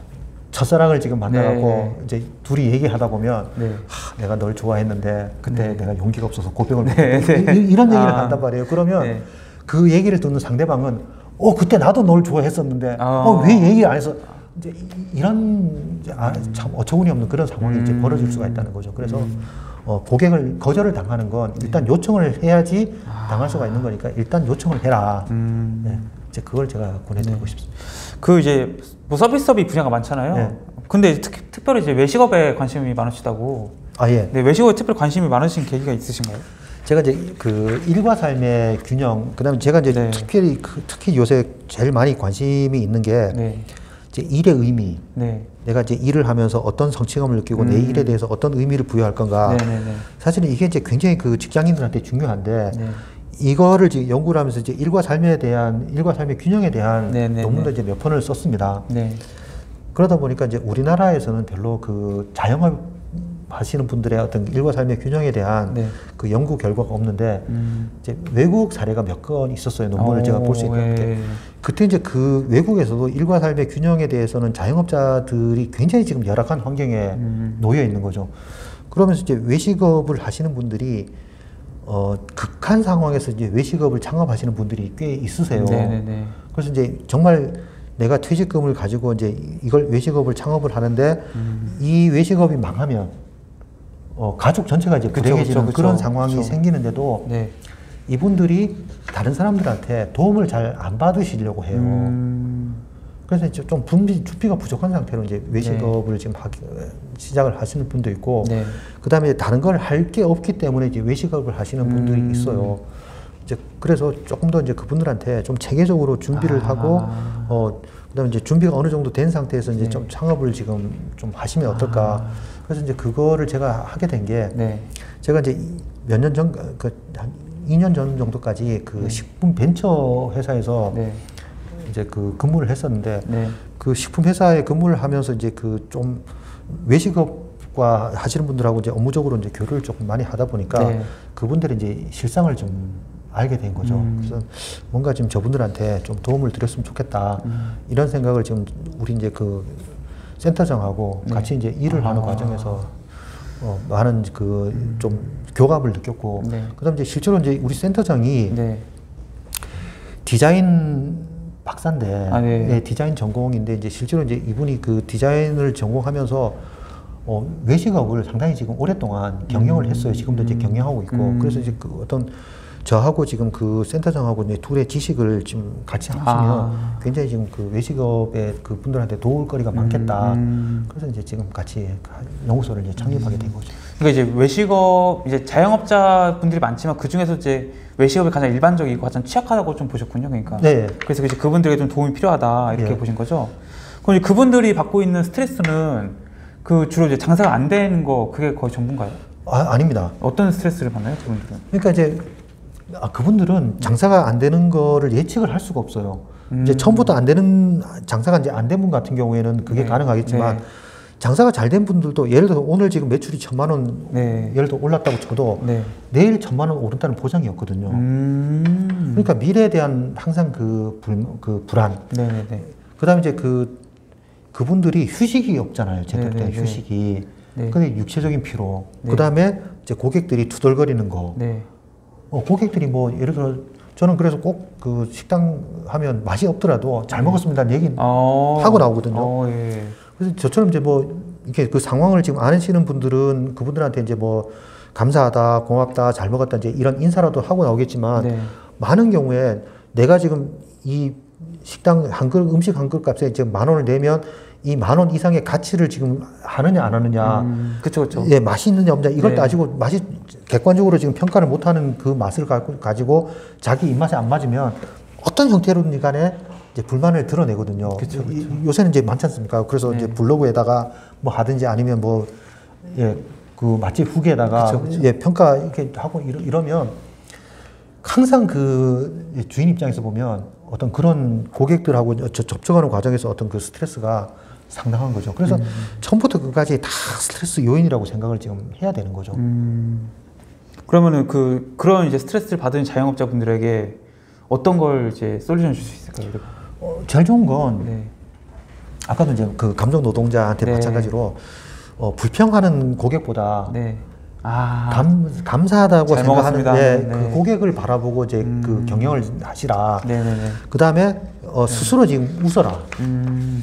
첫사랑을 지금 만나갖고 네. 이제 둘이 얘기하다 보면 네. 하, 내가 널 좋아했는데 그때 네. 내가 용기가 없어서 고백을 못 네, 했다. 네. 이- 이런 얘기를 아. 한단 말이에요. 그러면 네. 그 얘기를 듣는 상대방은 어 그때 나도 널 좋아했었는데 아. 어, 왜 얘기 안 해서 이제 이- 이런 이제 아, 참 어처구니 없는 그런 상황이 이제 음. 벌어질 수가 있다는 거죠. 그래서 어, 고객을 거절을 당하는 건 일단 요청을 해야지 당할 수가 있는 거니까 일단 요청을 해라. 음. 네. 이제 그걸 제가 권해드리고 싶습니다. 그 이제 뭐 서비스업이 분야가 많잖아요. 네. 근데 특, 특별히 이제 외식업에 관심이 많으시다고. 아 예. 네, 외식업에 특별히 관심이 많으신 계기가 있으신가요? 제가 이제 그 일과 삶의 균형, 그다음에 제가 이제 네. 특별히 그 특히 요새 제일 많이 관심이 있는 게 네. 이제 일의 의미. 네. 내가 이제 일을 하면서 어떤 성취감을 느끼고 내 음. 일에 대해서 어떤 의미를 부여할 건가. 네네네. 사실은 이게 이제 굉장히 그 직장인들한테 중요한데 네. 이거를 지금 연구를 하면서 이제 일과 삶에 대한 일과 삶의 균형에 대한 네네네. 논문도 이제 몇 편을 썼습니다. 네. 그러다 보니까 이제 우리나라에서는 별로 그 자영업 하시는 분들의 어떤 일과 삶의 균형에 대한 네. 그 연구 결과가 없는데 음. 이제 외국 사례가 몇 건 있었어요. 논문을 오, 제가 볼 수 있는 게. 예. 그때 이제 그 외국에서도 일과 삶의 균형에 대해서는 자영업자들이 굉장히 지금 열악한 환경에 음. 놓여 있는 거죠. 그러면서 이제 외식업을 하시는 분들이 어, 극한 상황에서 이제 외식업을 창업하시는 분들이 꽤 있으세요. 네네네. 그래서 이제 정말 내가 퇴직금을 가지고 이제 이걸 외식업을 창업을 하는데 음. 이 외식업이 망하면 어, 가족 전체가 이제 그쵸, 불행해지는 그쵸, 그런 그쵸, 상황이 그쵸. 생기는데도 네. 이분들이 다른 사람들한테 도움을 잘 안 받으시려고 해요. 음. 그래서 이제 좀 분비, 주피가 부족한 상태로 이제 외식업을 지금 하기, 시작을 하시는 분도 있고, 네. 그 다음에 다른 걸 할 게 없기 때문에 이제 외식업을 하시는 분들이 음. 있어요. 이제 그래서 조금 더 이제 그분들한테 좀 체계적으로 준비를 아. 하고, 어, 그 다음에 이제 준비가 어느 정도 된 상태에서 이제 네. 좀 창업을 지금 좀 하시면 어떨까. 아. 그래서 이제 그거를 제가 하게 된 게, 네. 제가 이제 몇 년 전, 그, 한 이 년 전 정도까지 그 네. 식품 벤처 회사에서 네. 이제 그 근무를 했었는데, 네. 그 식품 회사에 근무를 하면서 이제 그 좀 외식업 과 하시는 분들하고 이제 업무적으로 이제 교류를 조금 많이 하다 보니까 네. 그분들이 이제 실상을 좀 알게 된 거죠. 음. 그래서 뭔가 지금 저분들한테 좀 도움을 드렸으면 좋겠다. 음. 이런 생각을 지금 우리 이제 그 센터장하고 네. 같이 이제 일을 하는 아. 과정에서 어, 많은 그 좀 교감을 느꼈고, 네. 그다음 이제 실제로 이제 우리 센터장이 네. 디자인 박사인데, 아, 네. 예, 디자인 전공인데 이제 실제로 이제 이분이 그 디자인을 전공하면서 어, 외식업을 상당히 지금 오랫동안 경영을 음. 했어요. 지금도 이제 경영하고 있고, 음. 그래서 이제 그 어떤 저하고 지금 그 센터장하고 이제 둘의 지식을 지금 같이 합치면 아. 굉장히 지금 그 외식업의 그 분들한테 도울 거리가 많겠다. 음. 그래서 이제 지금 같이 연구소를 이제 창립하게 된 거죠. 그러니까 이제 외식업 이제 자영업자 분들이 많지만 그 중에서 이제 외식업이 가장 일반적이고 가장 취약하다고 좀 보셨군요. 그러니까. 네. 그래서 이제 그분들에게 좀 도움이 필요하다 이렇게 예. 보신 거죠. 그럼 이제 그분들이 받고 있는 스트레스는 그 주로 이제 장사가 안 되는 거 그게 거의 전부인가요? 아, 아닙니다. 어떤 스트레스를 받나요, 그분들은? 그러니까 이제 아, 그분들은 장사가 안 되는 거를 예측을 할 수가 없어요. 음. 이제 처음부터 안 되는 장사가 이제 안 된 분 같은 경우에는 그게 네. 가능하겠지만 네. 장사가 잘 된 분들도 예를 들어서 오늘 지금 매출이 천만 원 네. 예를 들어 올랐다고 쳐도 네. 내일 천만 원 오른다는 보장이 없거든요. 음. 그러니까 미래에 대한 항상 그, 불, 그 불안. 네네네. 그다음에 이제 그 그분들이 휴식이 없잖아요. 제대로 된 네네네. 휴식이. 네. 근데 육체적인 피로. 네. 그다음에 이제 고객들이 투덜거리는 거. 네. 어, 고객들이 뭐 예를 들어 저는 그래서 꼭 그 식당 하면 맛이 없더라도 잘 먹었습니다는 얘기 어. 하고 나오거든요. 어, 예. 그래서 저처럼 이제 뭐 이렇게 그 상황을 지금 아시는 분들은 그분들한테 이제 뭐 감사하다, 고맙다, 잘 먹었다 이제 이런 인사라도 하고 나오겠지만 네. 많은 경우에 내가 지금 이 식당 한 그릇 음식 한 그릇 값에 지금 만 원을 내면 이 만 원 이상의 가치를 지금 하느냐 안 하느냐, 음, 그쵸, 그쵸. 예, 맛이 있느냐 없느냐 이걸 네. 따지고 맛이 객관적으로 지금 평가를 못하는 그 맛을 갖고 가지고 자기 입맛에 안 맞으면 어떤 형태로든 간에 이제 불만을 드러내거든요. 그쵸, 그쵸. 이- 요새는 이제 많지 않습니까? 그래서 네. 이제 블로그에다가 뭐 하든지 아니면 뭐 예, 그 맛집 후기에다가 그쵸, 그쵸. 예, 평가 이렇게 하고 이러, 이러면 항상 그 주인 입장에서 보면 어떤 그런 고객들하고 저- 접촉하는 과정에서 어떤 그 스트레스가 상당한 거죠. 그래서 음. 처음부터 끝까지 다 스트레스 요인이라고 생각을 지금 해야 되는 거죠. 음. 그러면은 그 그런 이제 스트레스를 받은 자영업자분들에게 어떤 걸 이제 솔루션 줄 수 있을까요? 우리가? 어, 제일 좋은 건 네. 아까도 이제 그 감정 노동자한테 네. 마찬가지로 어, 불평하는 고객보다 네. 아. 감, 감사하다고 잘 생각하는 먹었습니다. 예, 네. 그 고객을 바라보고 이제 음. 그 경영을 하시라. 네네네. 그 다음에 어, 스스로 지금 웃어라. 음.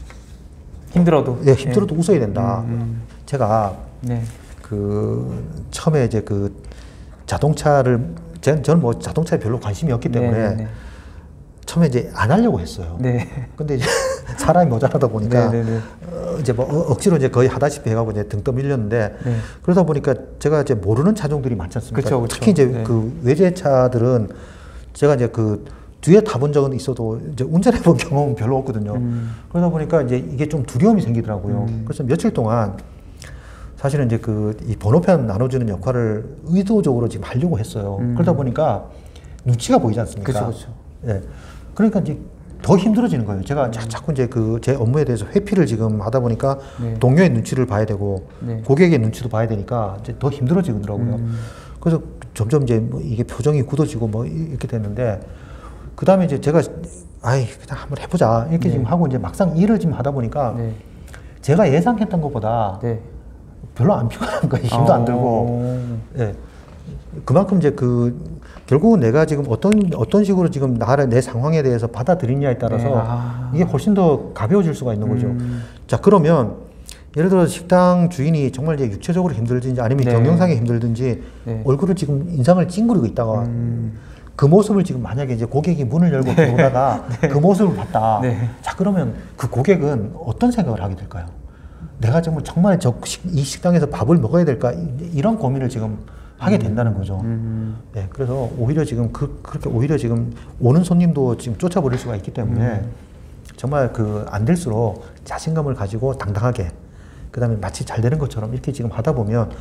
힘들어도. 예, 힘들어도 웃어야 된다. 음, 제가 음. 네. 그 처음에 이제 그 자동차를 전- 저는 뭐 자동차에 별로 관심이 없기 때문에 네네네. 처음에 이제 안 하려고 했어요. 네. 근데 이제 사람이 모자라다 보니까 네네네. 어, 이제 뭐 어- 억지로 이제 거의 하다시피 해가고 이제 등 떠밀렸는데 네. 그러다 보니까 제가 이제 모르는 차종들이 많지 않습니까? 그쵸, 그쵸. 특히 이제 네. 그 외제차들은 제가 이제 그 뒤에 타본 적은 있어도 이제 운전해본 경험은 별로 없거든요. 음. 그러다 보니까 이제 이게 좀 두려움이 생기더라고요. 음. 그래서 며칠 동안 사실은 이제 그 이 번호판 나눠주는 역할을 의도적으로 지금 하려고 했어요. 음. 그러다 보니까 눈치가 보이지 않습니까? 그쵸, 그쵸. 예. 그러니까 이제 더 힘들어지는 거예요. 제가 자, 자꾸 이제 그 제 업무에 대해서 회피를 지금 하다 보니까 네. 동료의 눈치를 봐야 되고 네. 고객의 눈치도 봐야 되니까 이제 더 힘들어지더라고요. 음. 그래서 점점 이제 뭐 이게 표정이 굳어지고 뭐 이렇게 됐는데 그 다음에 이제 제가 아이 그냥 한번 해보자 이렇게 네. 지금 하고 이제 막상 일을 지금 하다 보니까 네. 제가 예상했던 것보다 네. 별로 안 피곤한 거예요. 힘도 안 들고. 어. 예. 그만큼 이제 그 결국은 내가 지금 어떤 어떤 식으로 지금 나를 내 상황에 대해서 받아들이냐에 따라서 네, 아. 이게 훨씬 더 가벼워질 수가 있는 거죠. 음. 자 그러면 예를 들어 식당 주인이 정말 이제 육체적으로 힘들든지 아니면 네. 경영상에 힘들든지 네. 얼굴을 지금 인상을 찡그리고 있다가 음. 그 모습을 지금 만약에 이제 고객이 문을 열고 들어오다가 그 모습을 봤다. 네. 자 그러면 그 고객은 어떤 생각을 하게 될까요? 내가 정말 정말 저 식- 이 식당에서 밥을 먹어야 될까 이- 이런 고민을 지금 하게 된다는 거죠. 음. 네, 그래서 오히려 지금 그, 그렇게 오히려 지금 오는 손님도 지금 쫓아버릴 수가 있기 때문에 음. 정말 그 안 될수록 자신감을 가지고 당당하게 그다음에 마치 잘 되는 것처럼 이렇게 지금 하다 보면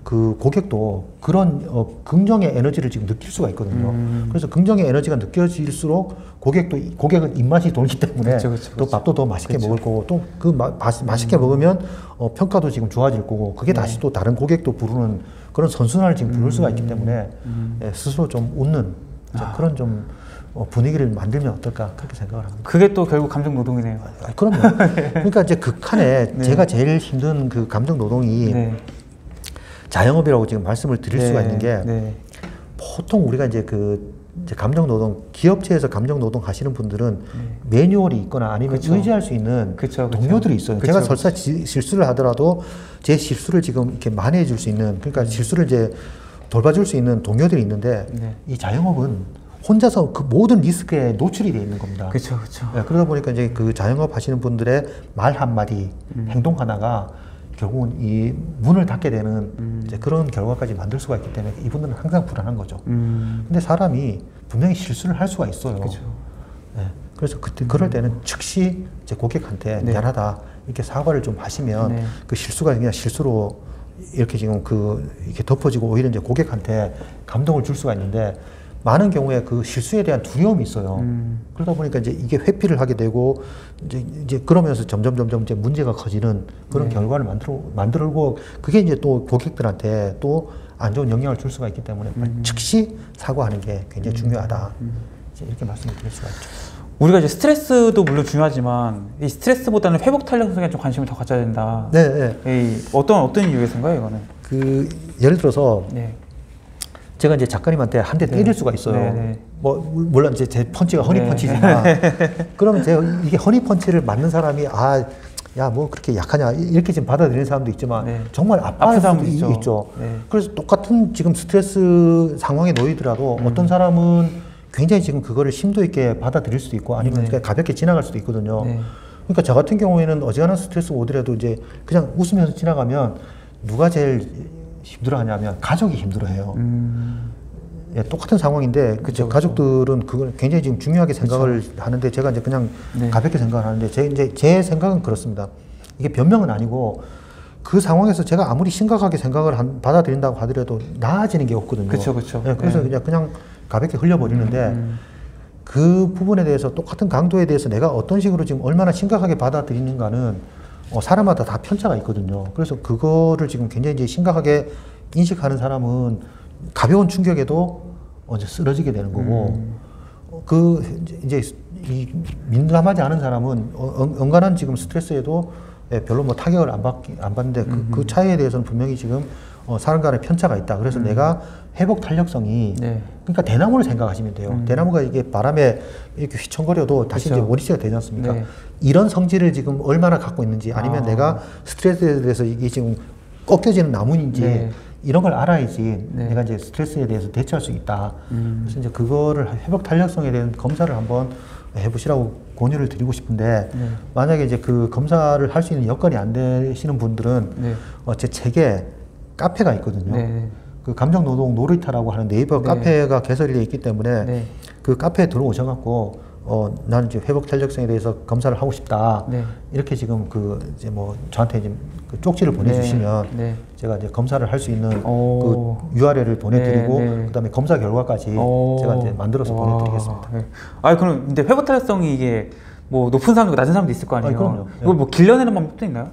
그 고객도 그런 어, 긍정의 에너지를 지금 느낄 수가 있거든요. 음. 그래서 긍정의 에너지가 느껴질수록 고객도 고객은 입맛이 돌기 때문에 그쵸, 그쵸, 또 그쵸. 밥도 더 맛있게 그쵸. 먹을 거고 또 그 맛있게 음. 먹으면 어, 평가도 지금 좋아질 거고 그게 네. 다시 또 다른 고객도 부르는 그런 선순환을 지금 부를 수가 있기 음. 때문에 음. 예, 스스로 좀 웃는 이제 아. 그런 좀 어, 분위기를 만들면 어떨까 그렇게 생각을 합니다. 그게 또 결국 감정 노동이네요. 아, 그럼요. 그러니까 이제 극한에 네. 제가 제일 힘든 그 감정 노동이 네. 자영업이라고 지금 말씀을 드릴 네. 수가 있는 게 네. 보통 우리가 이제 그 이제 감정 노동 기업체에서 감정 노동 하시는 분들은 네. 매뉴얼이 있거나 아니면 그쵸. 의지할 수 있는 그쵸, 그쵸. 동료들이 있어요. 그쵸, 제가 그쵸. 설사 지, 실수를 하더라도 제 실수를 지금 이렇게 만회해 줄 수 있는 그러니까 실수를 이제 돌봐줄 수 있는 동료들이 있는데 네. 이 자영업은 혼자서 그 모든 리스크에 노출이 돼 있는 겁니다. 그렇죠, 그렇죠. 네, 그러다 보니까 이제 그 자영업 하시는 분들의 말 한마디, 음. 행동 하나가 결국은 이 문을 닫게 되는 음. 이제 그런 결과까지 만들 수가 있기 때문에 이분들은 항상 불안한 거죠. 음. 근데 사람이 분명히 실수를 할 수가 있어요. 그렇죠. 네, 그래서 그때 그럴 때는 즉시 이제 고객한테 네. 미안하다 이렇게 사과를 좀 하시면 네. 그 실수가 그냥 실수로 이렇게 지금 그 이렇게 덮어지고 오히려 이제 고객한테 감동을 줄 수가 있는데 많은 경우에 그 실수에 대한 두려움이 있어요. 음. 그러다 보니까 이제 이게 회피를 하게 되고 이제 이제 그러면서 점점 점점 이제 문제가 커지는 그런 네. 결과를 만들어 만들고 그게 이제 또 고객들한테 또 안 좋은 영향을 줄 수가 있기 때문에 음. 즉시 사과하는 게 굉장히 중요하다. 음. 이제 이렇게 말씀을 드릴 수가 있죠. 우리가 이제 스트레스도 물론 중요하지만 이 스트레스보다는 회복 탄력성에 좀 관심을 더 가져야 된다. 네, 네. 이 어떤 어떤 이유에서인가요, 이거는? 그 예를 들어서 네. 제가 이제 작가님한테 한 대 네. 때릴 수가 있어요. 네, 네. 뭐 물론 이제 제 펀치가 허니 네. 펀치지만 그러면 제가 이게 허니 펀치를 맞는 사람이 아 야 뭐 그렇게 약하냐 이렇게 지금 받아들이는 사람도 있지만 네. 정말 아픈 아파할 사람도 수도 있죠. 있죠. 네. 그래서 똑같은 지금 스트레스 상황에 놓이더라도 음. 어떤 사람은 굉장히 지금 그거를 심도 있게 받아들일 수도 있고 아니면 네. 그냥 가볍게 지나갈 수도 있거든요. 네. 그러니까 저 같은 경우에는 어지간한 스트레스가 오더라도 이제 그냥 웃으면서 지나가면 누가 제일 힘들어하냐면 가족이 힘들어해요. 음. 예, 똑같은 상황인데 그쵸, 이제 그쵸. 가족들은 그걸 굉장히 지금 중요하게 생각을 하는데 제가 이제 그냥 네. 가볍게 생각을 하는데 제 이제 제 생각은 그렇습니다. 이게 변명은 아니고 그 상황에서 제가 아무리 심각하게 생각을 한, 받아들인다고 하더라도 나아지는 게 없거든요. 그쵸, 그쵸. 예, 그래서 네. 그냥 그냥 가볍게 흘려버리는데 음. 그 부분에 대해서 똑같은 강도에 대해서 내가 어떤 식으로 지금 얼마나 심각하게 받아들이는가는 어, 사람마다 다 편차가 있거든요. 그래서 그거를 지금 굉장히 이제 심각하게 인식하는 사람은 가벼운 충격에도 어, 이제 쓰러지게 되는 거고, 음. 어, 그 이제 이 민감하지 않은 사람은 어, 엉- 언간한 지금 스트레스에도 예, 별로 뭐 타격을 안 받, 안 받는데 그, 그 차이에 대해서는 분명히 지금 어, 사람 간의 편차가 있다. 그래서 내가 회복 탄력성이 네. 그러니까 대나무를 생각하시면 돼요. 음. 대나무가 이게 바람에 이렇게 휘청거려도 다시 그쵸. 이제 원위치가 되지 않습니까? 네. 이런 성질을 지금 얼마나 갖고 있는지 아니면 아. 내가 스트레스에 대해서 이게 지금 꺾여지는 나무인지 네. 이런 걸 알아야지 네. 내가 이제 스트레스에 대해서 대처할 수 있다. 음. 그래서 이제 그거를 회복 탄력성에 대한 검사를 한번 해보시라고 권유를 드리고 싶은데 네. 만약에 이제 그 검사를 할 수 있는 여건이 안 되시는 분들은 네. 어, 제 책에 카페가 있거든요. 네. 그 감정노동 놀이터라고 하는 네이버 네. 카페가 개설이 되어 있기 때문에 네. 그 카페에 들어오셔갖고 어 나는 이제 회복 탄력성에 대해서 검사를 하고 싶다. 네. 이렇게 지금 그 이제 뭐 저한테 이제 그 쪽지를 보내주시면 네. 제가 이제 검사를 할 수 있는 오. 그 유알엘을 보내드리고 네, 네. 그다음에 검사 결과까지 오. 제가 이제 만들어서 와. 보내드리겠습니다. 네. 아, 그럼 근데 회복 탄력성이 이게 뭐 높은 사람도 있고 낮은 사람도 있을 거 아니에요? 아니, 그럼요. 이걸 뭐 길러내는 방법도 있나요?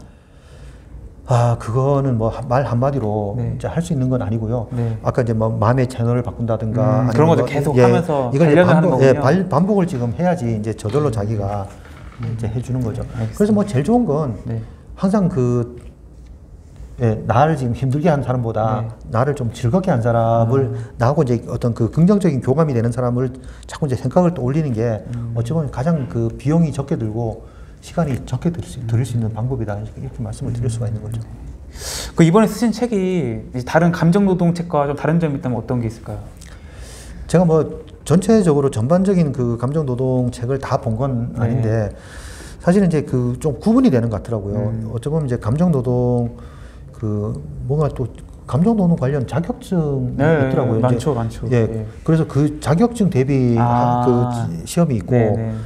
아 그거는 뭐 말 한마디로 네. 이제 할 수 있는 건 아니고요. 네. 아까 이제 뭐 마음의 채널을 바꾼다든가 음, 아니면 그런 것도 뭐, 계속 하면서 이걸 이제 단련을 하는 반복, 예, 거군요. 발- 반복을 지금 해야지 이제 저절로 자기가 이제 해주는 거죠. 알겠습니다. 그래서 뭐 제일 좋은 건 네. 항상 그 예, 나를 지금 힘들게 한 사람보다 네. 나를 좀 즐겁게 한 사람을 나하고 이제 어떤 그 긍정적인 교감이 되는 사람을 자꾸 이제 생각을 또 올리는 게 음. 어찌 보면 가장 그 비용이 적게 들고 시간이 적게 들을 수, 들을 수 있는 방법이다 이렇게 말씀을 드릴 수가 있는 거죠. 그 이번에 쓰신 책이 이제 다른 감정 노동 책과 좀 다른 점이 있다면 어떤 게 있을까요? 제가 뭐 전체적으로 전반적인 그 감정 노동 책을 다 본 건 네. 아닌데 사실은 이제 그 좀 구분이 되는 것 같더라고요. 음. 어쩌 보면 이제 감정 노동 그 뭔가 또 감정 노동 관련 자격증이 네, 있더라고요. 많죠, 이제 많죠. 예, 예. 그래서 그 자격증 대비 아. 그 시험이 있고 네, 네.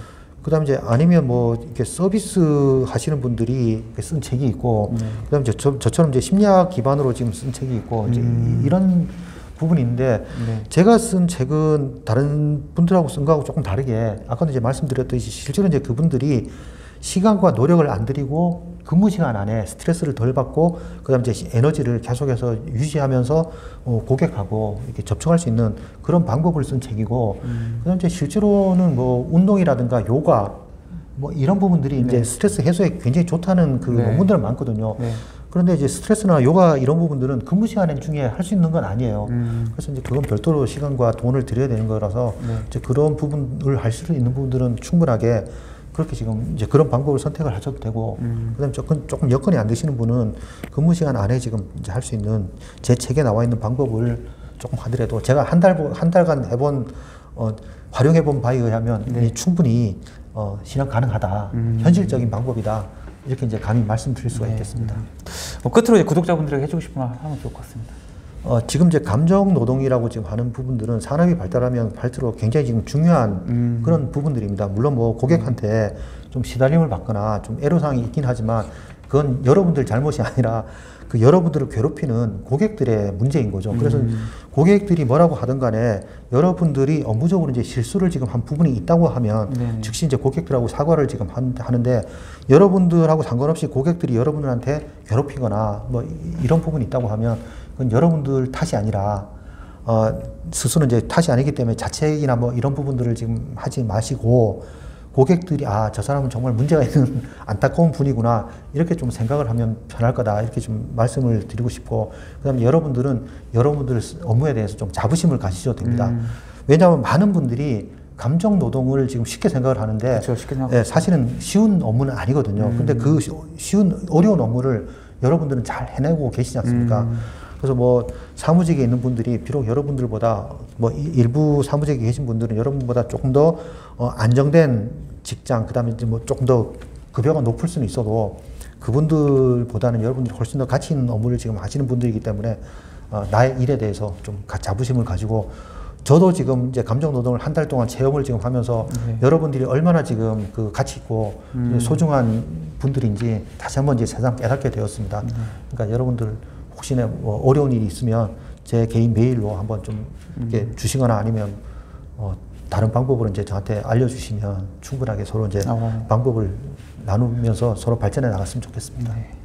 그다음에 이제 아니면 뭐 이렇게 서비스 하시는 분들이 쓴 책이 있고, 네. 그다음에 이제 저, 저처럼 이제 심리학 기반으로 지금 쓴 책이 있고, 이제 음. 이런 부분이 있는데, 네. 제가 쓴 책은 다른 분들하고 쓴 거하고 조금 다르게, 아까도 이제 말씀드렸듯이 실제로 이제 그분들이 시간과 노력을 안 들이고 근무 시간 안에 스트레스를 덜 받고, 그다음에 이제 에너지를 계속해서 유지하면서 어, 고객하고 이렇게 접촉할 수 있는 그런 방법을 쓴 책이고, 음. 그다음에 이제 실제로는 뭐 운동이라든가 요가 뭐 이런 부분들이 이제 네. 스트레스 해소에 굉장히 좋다는 그 네. 논문들은 많거든요. 네. 그런데 이제 스트레스나 요가 이런 부분들은 근무 시간 중에 할 수 있는 건 아니에요. 음. 그래서 이제 그건 별도로 시간과 돈을 들여야 되는 거라서 네. 이제 그런 부분을 할 수 있는 부분들은 충분하게 그렇게 지금 이제 그런 방법을 선택을 하셔도 되고, 음. 그다음에 조금 조금 여건이 안 되시는 분은 근무 시간 안에 지금 이제 할 수 있는 제 책에 나와 있는 방법을 조금 하더라도 제가 한 달 한 달간 해본 어, 활용해본 바에 의하면 네. 이 충분히 어, 실현 가능하다, 음. 현실적인 방법이다, 이렇게 이제 감히 말씀드릴 수가 네. 있겠습니다. 어, 끝으로 이제 구독자분들에게 해주고 싶은 말 하면 좋을 것 같습니다. 어, 지금 이제 감정 노동이라고 지금 하는 부분들은 산업이 발달하면 발달할수록 굉장히 지금 중요한 음. 그런 부분들입니다. 물론 뭐 고객한테 좀 시달림을 받거나 좀 애로사항이 있긴 하지만 그건 여러분들 잘못이 아니라 그 여러분들을 괴롭히는 고객들의 문제인 거죠. 그래서 음. 고객들이 뭐라고 하든 간에 여러분들이 업무적으로 이제 실수를 지금 한 부분이 있다고 하면 네. 즉시 이제 고객들하고 사과를 지금 한- 하는데, 여러분들하고 상관없이 고객들이 여러분들한테 괴롭히거나 뭐 이- 이런 부분이 있다고 하면 그건 여러분들 탓이 아니라 어, 스스로 이제 탓이 아니기 때문에 자책이나 뭐 이런 부분들을 지금 하지 마시고, 고객들이 아, 저 사람은 정말 문제가 있는 안타까운 분이구나, 이렇게 좀 생각을 하면 편할 거다, 이렇게 좀 말씀을 드리고 싶고, 그다음에 여러분들은 여러분들 업무에 대해서 좀 자부심을 가지셔도 됩니다. 음. 왜냐하면 많은 분들이 감정 노동을 지금 쉽게 생각을 하는데, 그렇죠. 쉽게 생각. 예, 사실은 쉬운 업무는 아니거든요. 음. 근데 그 쉬- 쉬운 어려운 업무를 여러분들은 잘 해내고 계시지 않습니까? 음. 그래서 뭐 사무직에 있는 분들이 비록 여러분들보다 뭐 이- 일부 사무직에 계신 분들은 여러분보다 조금 더 어, 안정된 직장, 그다음에 이제 뭐 조금 더 급여가 높을 수는 있어도 그분들보다는 여러분들이 훨씬 더 가치 있는 업무를 지금 하시는 분들이기 때문에 어, 나의 일에 대해서 좀 가- 자부심을 가지고, 저도 지금 이제 감정 노동을 한 달 동안 체험을 지금 하면서 네. 여러분들이 얼마나 지금 그 가치 있고 음. 소중한 분들인지 다시 한번 이제 세상 깨닫게 되었습니다. 네. 그러니까 여러분들 혹시나 뭐 어려운 일이 있으면 제 개인 메일로 한번 좀 이렇게 음. 주시거나 아니면 어 다른 방법으로 이제 저한테 알려주시면 충분하게 서로 이제 어. 방법을 나누면서 서로 발전해 나갔으면 좋겠습니다. 네.